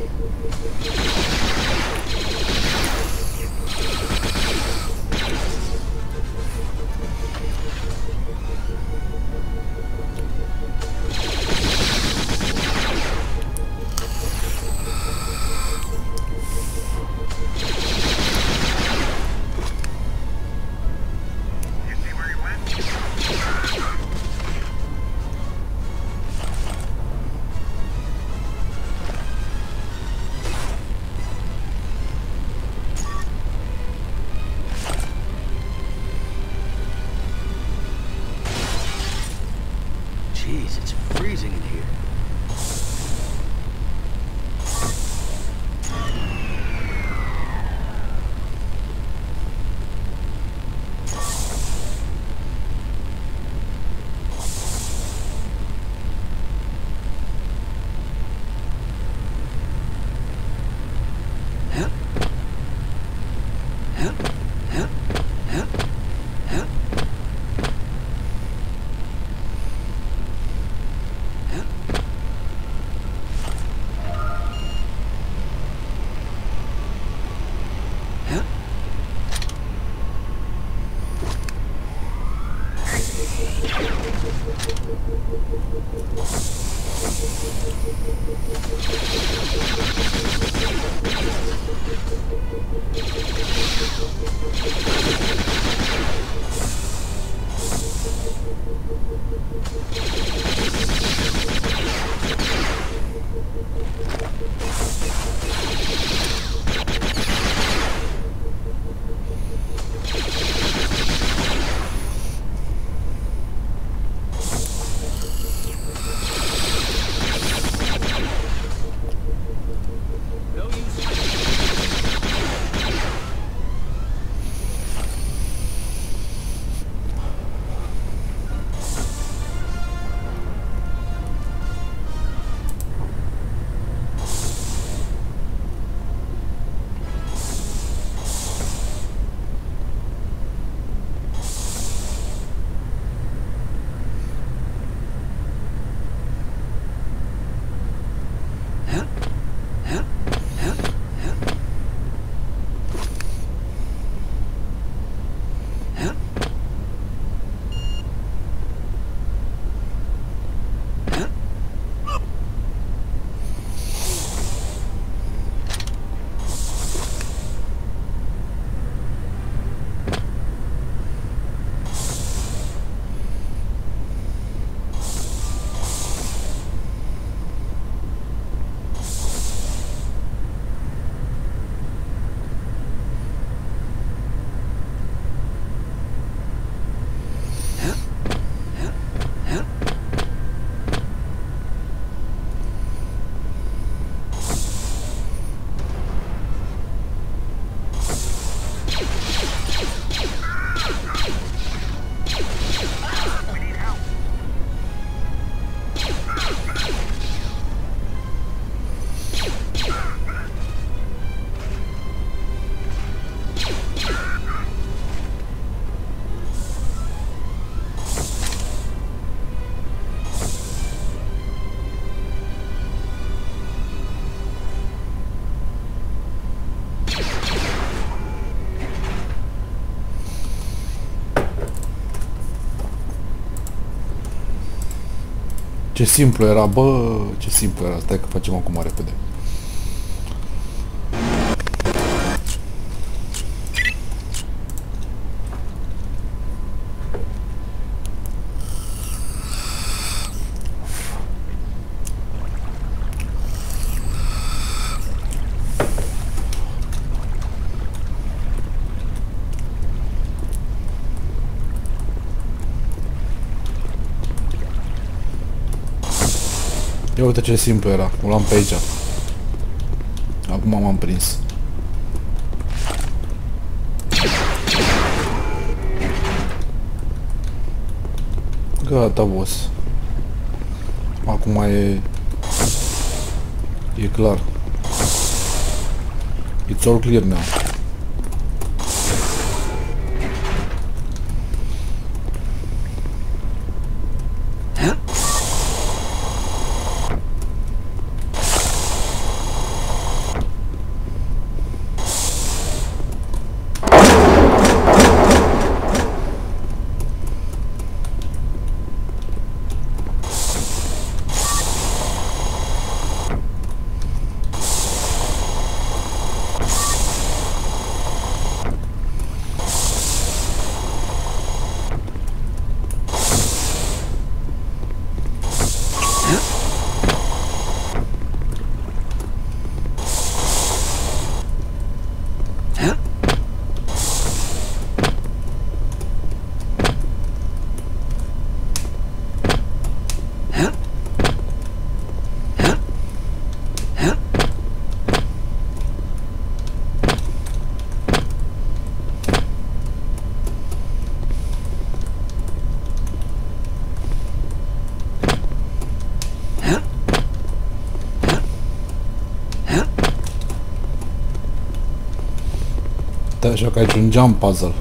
Jeez, it's freezing in here.
Ce simplu era, bă, ce simplu era. Stai că facem acum repede. Ia uite ce simplu era, o luam pe aici. Acum m-am prins. Gata, boss. Acum e... E clar. It's all clear now. Uite așa că aici un jump puzzle.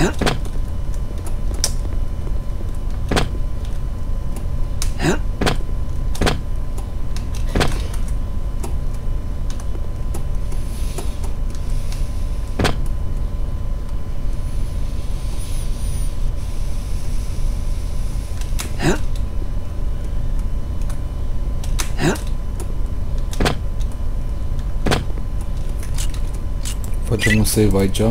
Facem un save aici.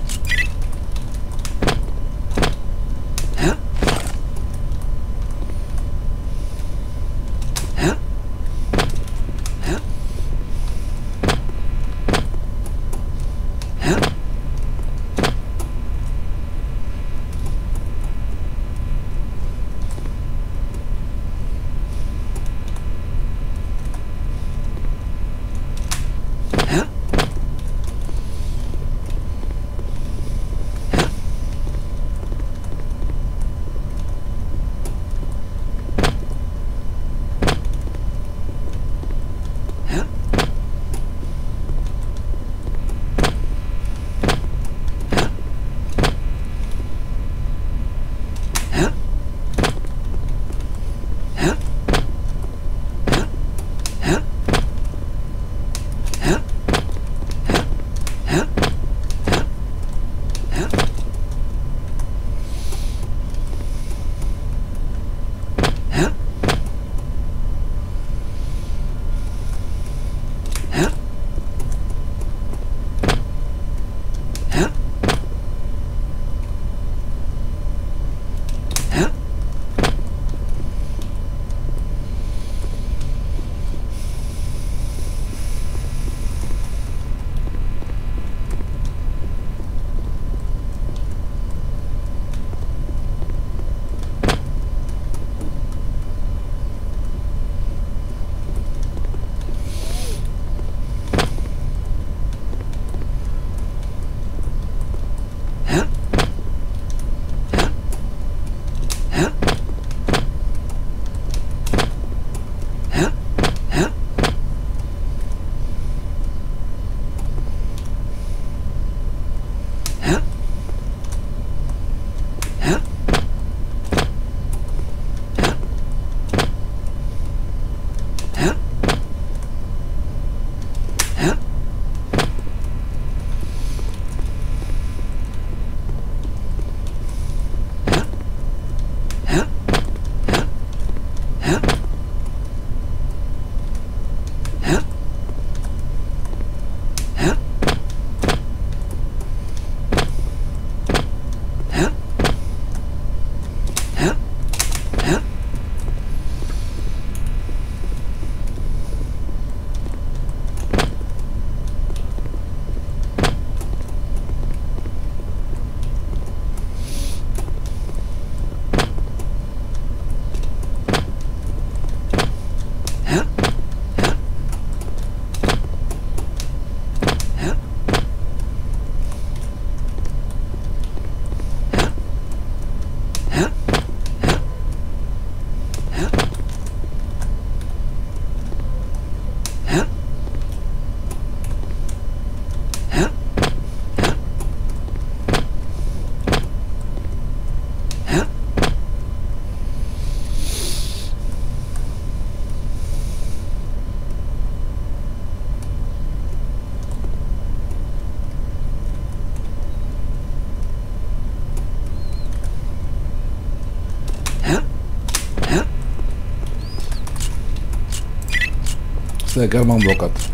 Stai, chiar m-am blocat.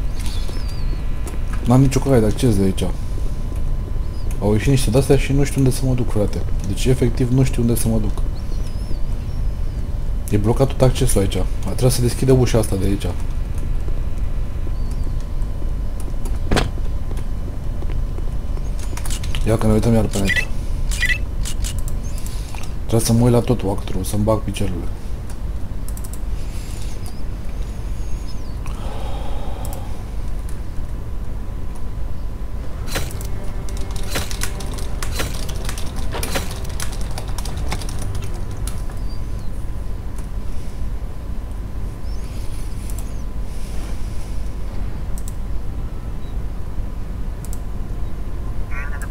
N-am nicio cale de acces de aici. Au ieșit niște de-astea și nu știu unde să mă duc, frate. Deci, efectiv, nu știu unde să mă duc. E blocat tot accesul aici. Trebuie să deschide ușa asta de aici. Ia că ne uităm iar pe net. Trebuie să mă uit la tot walkthrough, să-mi bag picioarele.
You're into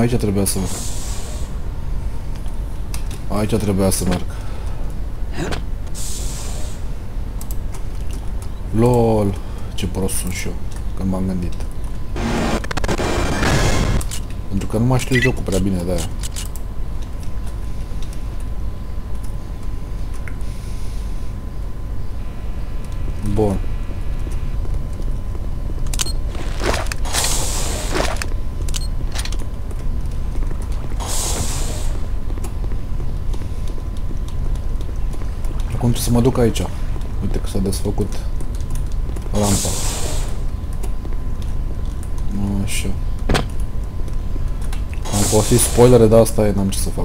aici trebuia să merg. Aici trebuia să merg. LOL, ce prost sunt și eu când m-am gândit. Pentru că nu mai știu jocul prea bine de aia. Bun. Acum trebuie să mă duc aici. Uite că s-a desfăcut rampa. Așa. Am folosit spoilere, dar asta e, n-am ce să fac.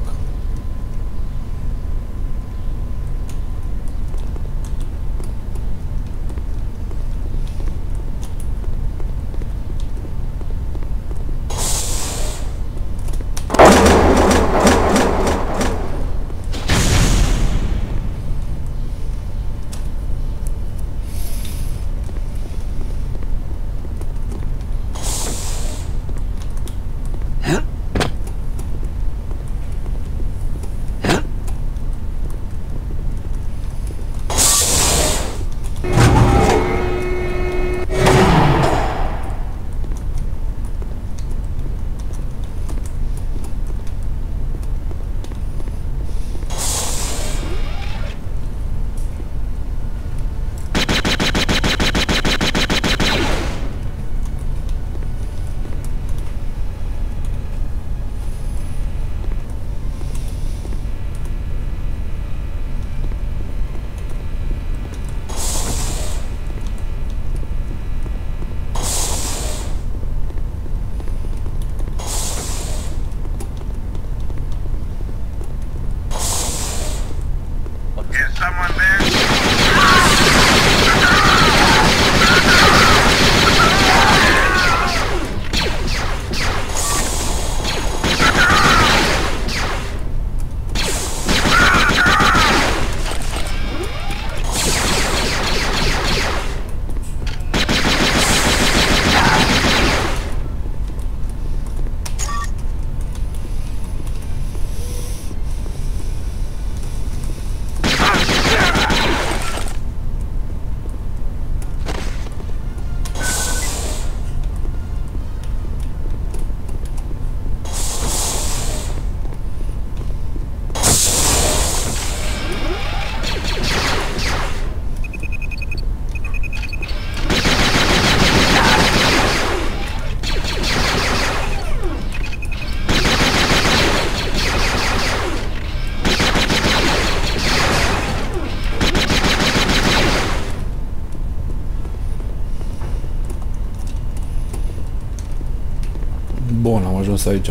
Bun, am ajuns aici.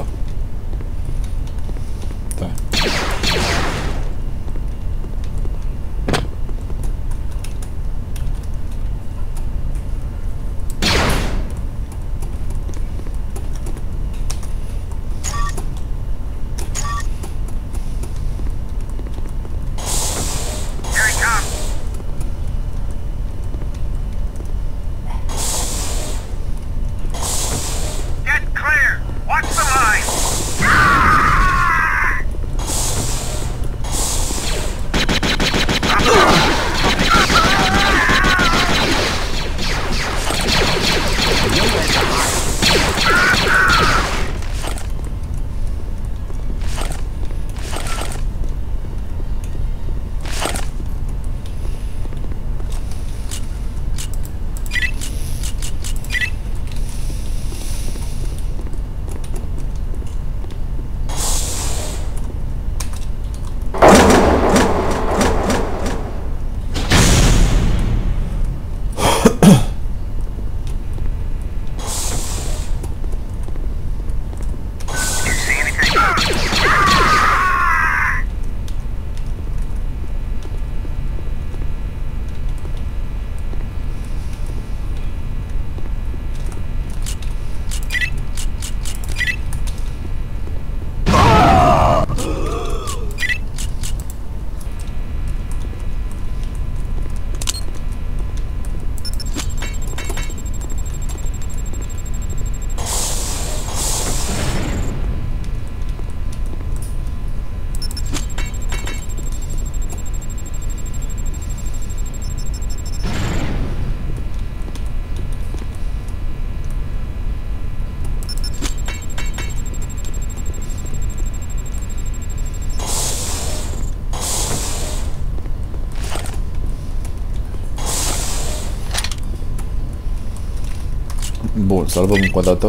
Da.
Watch the line!
Bun, salvăm încă o dată.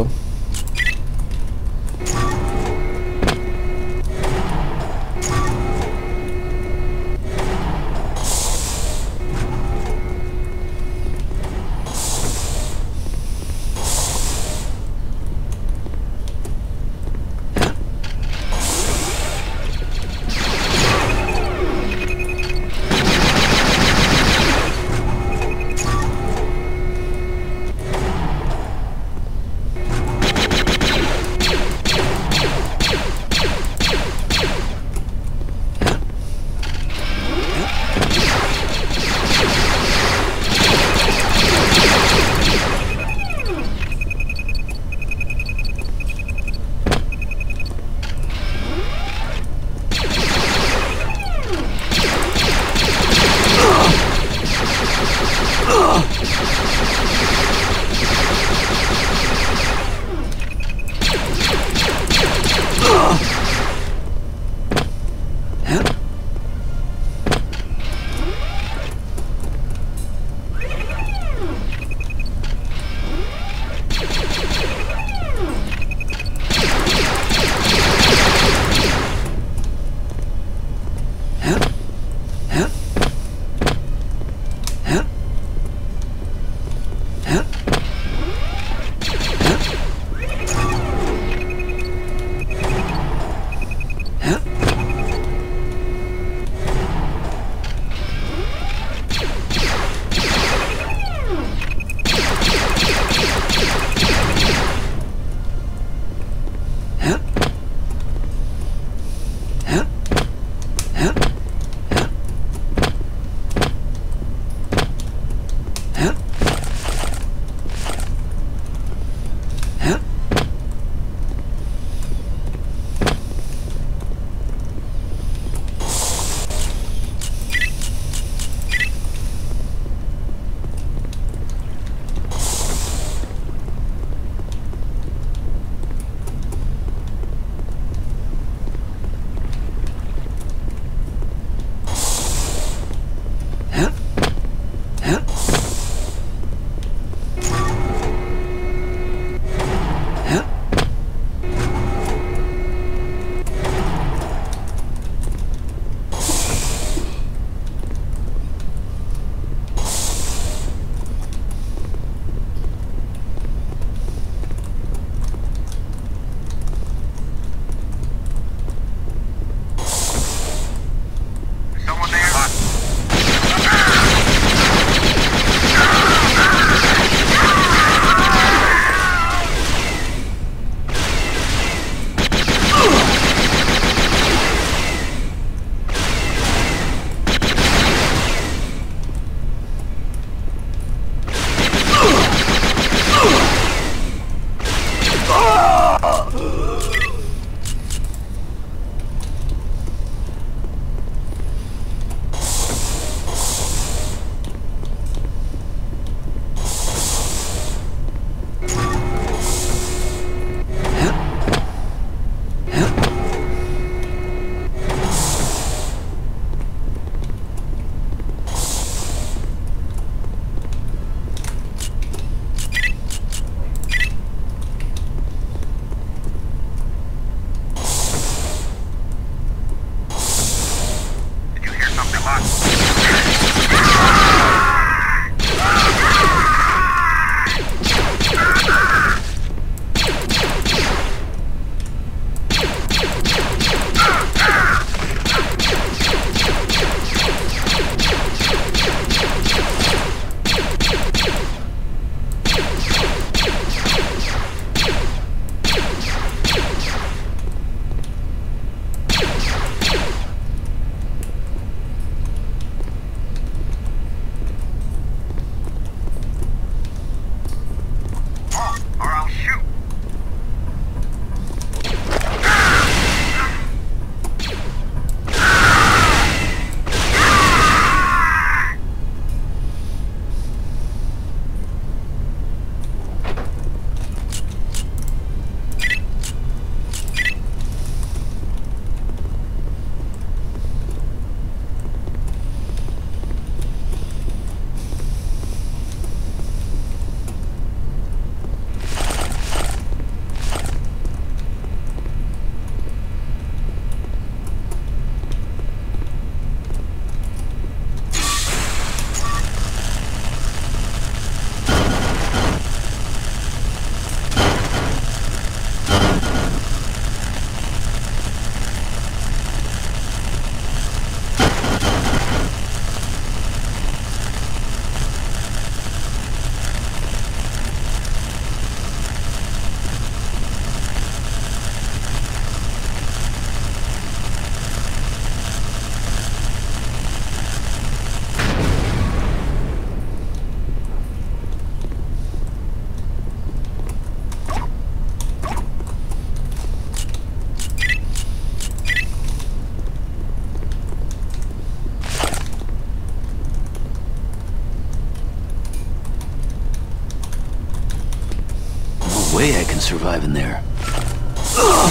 way I can survive in there. Ugh.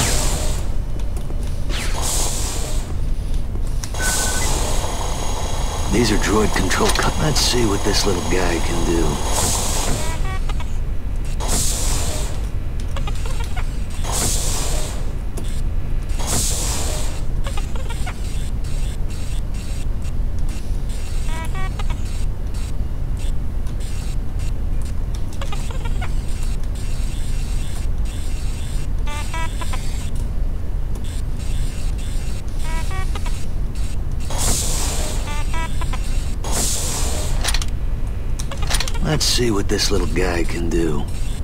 These are droid control cut. Let's see what this little guy can do. Let's see what this little guy can do.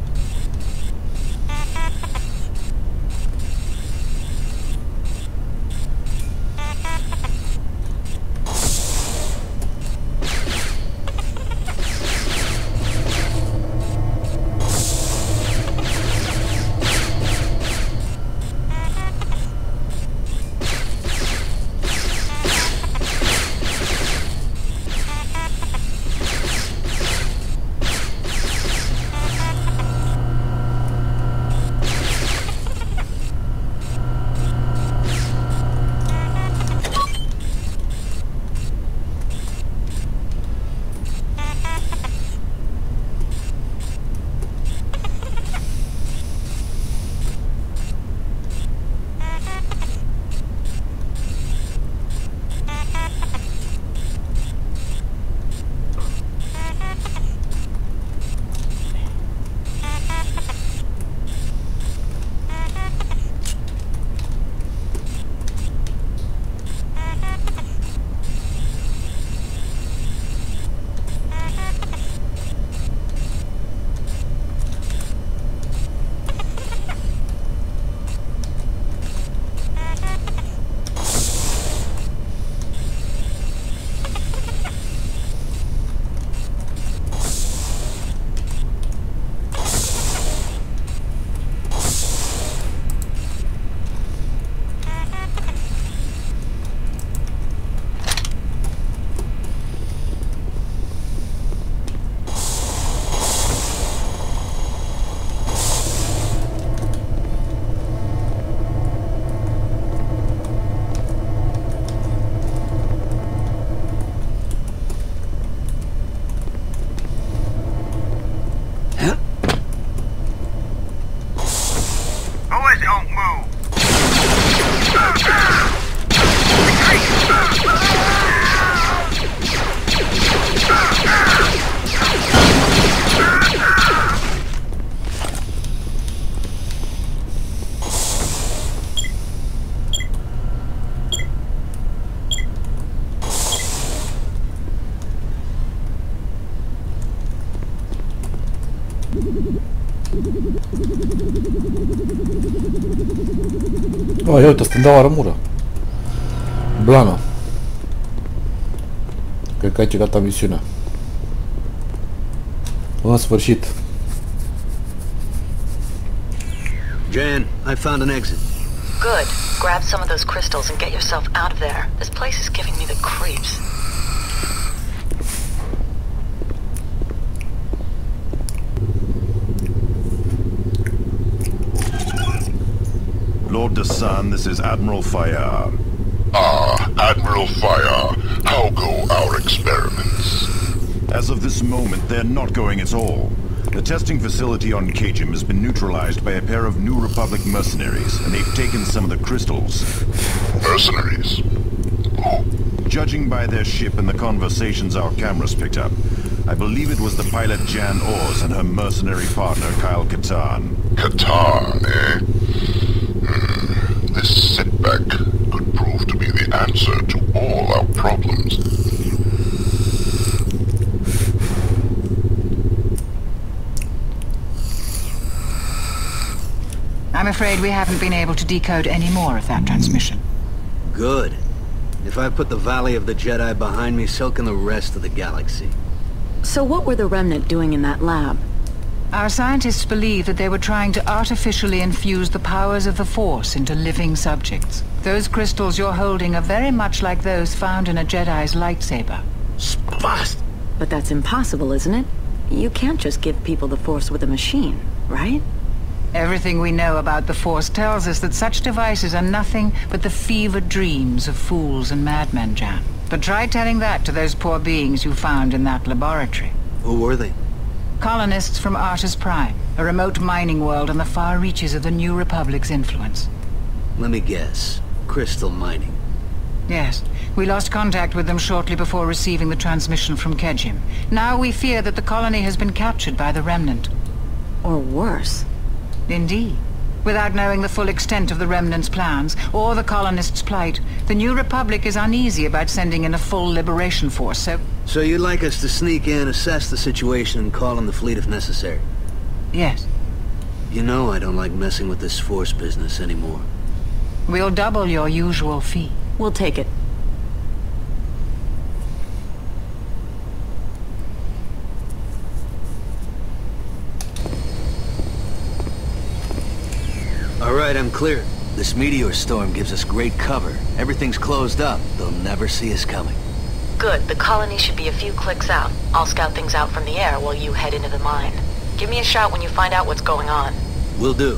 Oh, ia uite, să-mi dau armură. Blană. Cred că aici e gata misiunea. În sfârșit.
Jan, I found an exit.
Good. Grab some of those crystals and get yourself out of there. This place is giving me the creeps.
Lord Desan, this is Admiral Fayar.
Ah, Admiral Fayar. How go our experiments?
As of this moment, they're not going at all. The testing facility on Kajim has been neutralized by a pair of New Republic mercenaries, and they've taken some of the crystals.
Mercenaries? Who?
Judging by their ship and the conversations our cameras picked up, I believe it was the pilot Jan Ors and her mercenary partner Kyle Katarn.
Katarn, eh? Hmm. This setback could prove to be the answer to all our problems.
I'm afraid we haven't been able to decode any more of that transmission.
Good. If I put the Valley of the Jedi behind me, so can the rest of the galaxy.
So what were the Remnant doing in that lab?
Our scientists believe that they were trying to artificially infuse the powers of the Force into living subjects. Those crystals you're holding are very much like those found in a Jedi's lightsaber.
Spast!
But that's impossible, isn't it? You can't just give people the Force with a machine, right?
Everything we know about the Force tells us that such devices are nothing but the fevered dreams of fools and madmen, Jan. But try telling that to those poor beings you found in that laboratory.
Who were they?
Colonists from Artus Prime, a remote mining world on the far reaches of the New Republic's influence.
Let me guess. Crystal mining.
Yes. We lost contact with them shortly before receiving the transmission from Kejim. Now we fear that the colony has been captured by the Remnant.
Or worse.
Indeed. Without knowing the full extent of the Remnant's plans, or the colonists' plight, the New Republic is uneasy about sending in a full liberation force, so...
So you'd like us to sneak in, assess the situation, and call in the fleet if necessary?
Yes.
You know I don't like messing with this Force business anymore.
We'll double your usual fee.
We'll take it.
All right, I'm clear. This meteor storm gives us great cover. Everything's closed up. They'll never see us coming.
Good. The colony should be a few clicks out. I'll scout things out from the air while you head into the mine. Give me a shout when you find out what's going on.
Will do.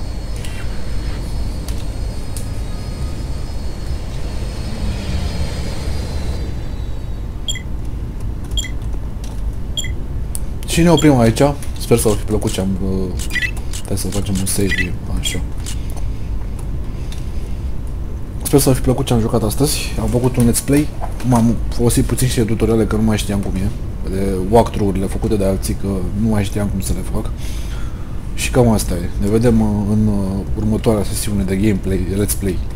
Și ne oprim aici. Sper să vă fi plăcut ce am... Uh, stai să facem un save. Așa. Sper să vă fi plăcut ce am jucat astăzi. Am făcut un let's play. M-am folosit puțin și de tutoriale că nu mai știam cum e. De walkthrough-urile făcute de alții că nu mai știam cum să le fac. Și cam asta e. Ne vedem în următoarea sesiune de gameplay, de let's play.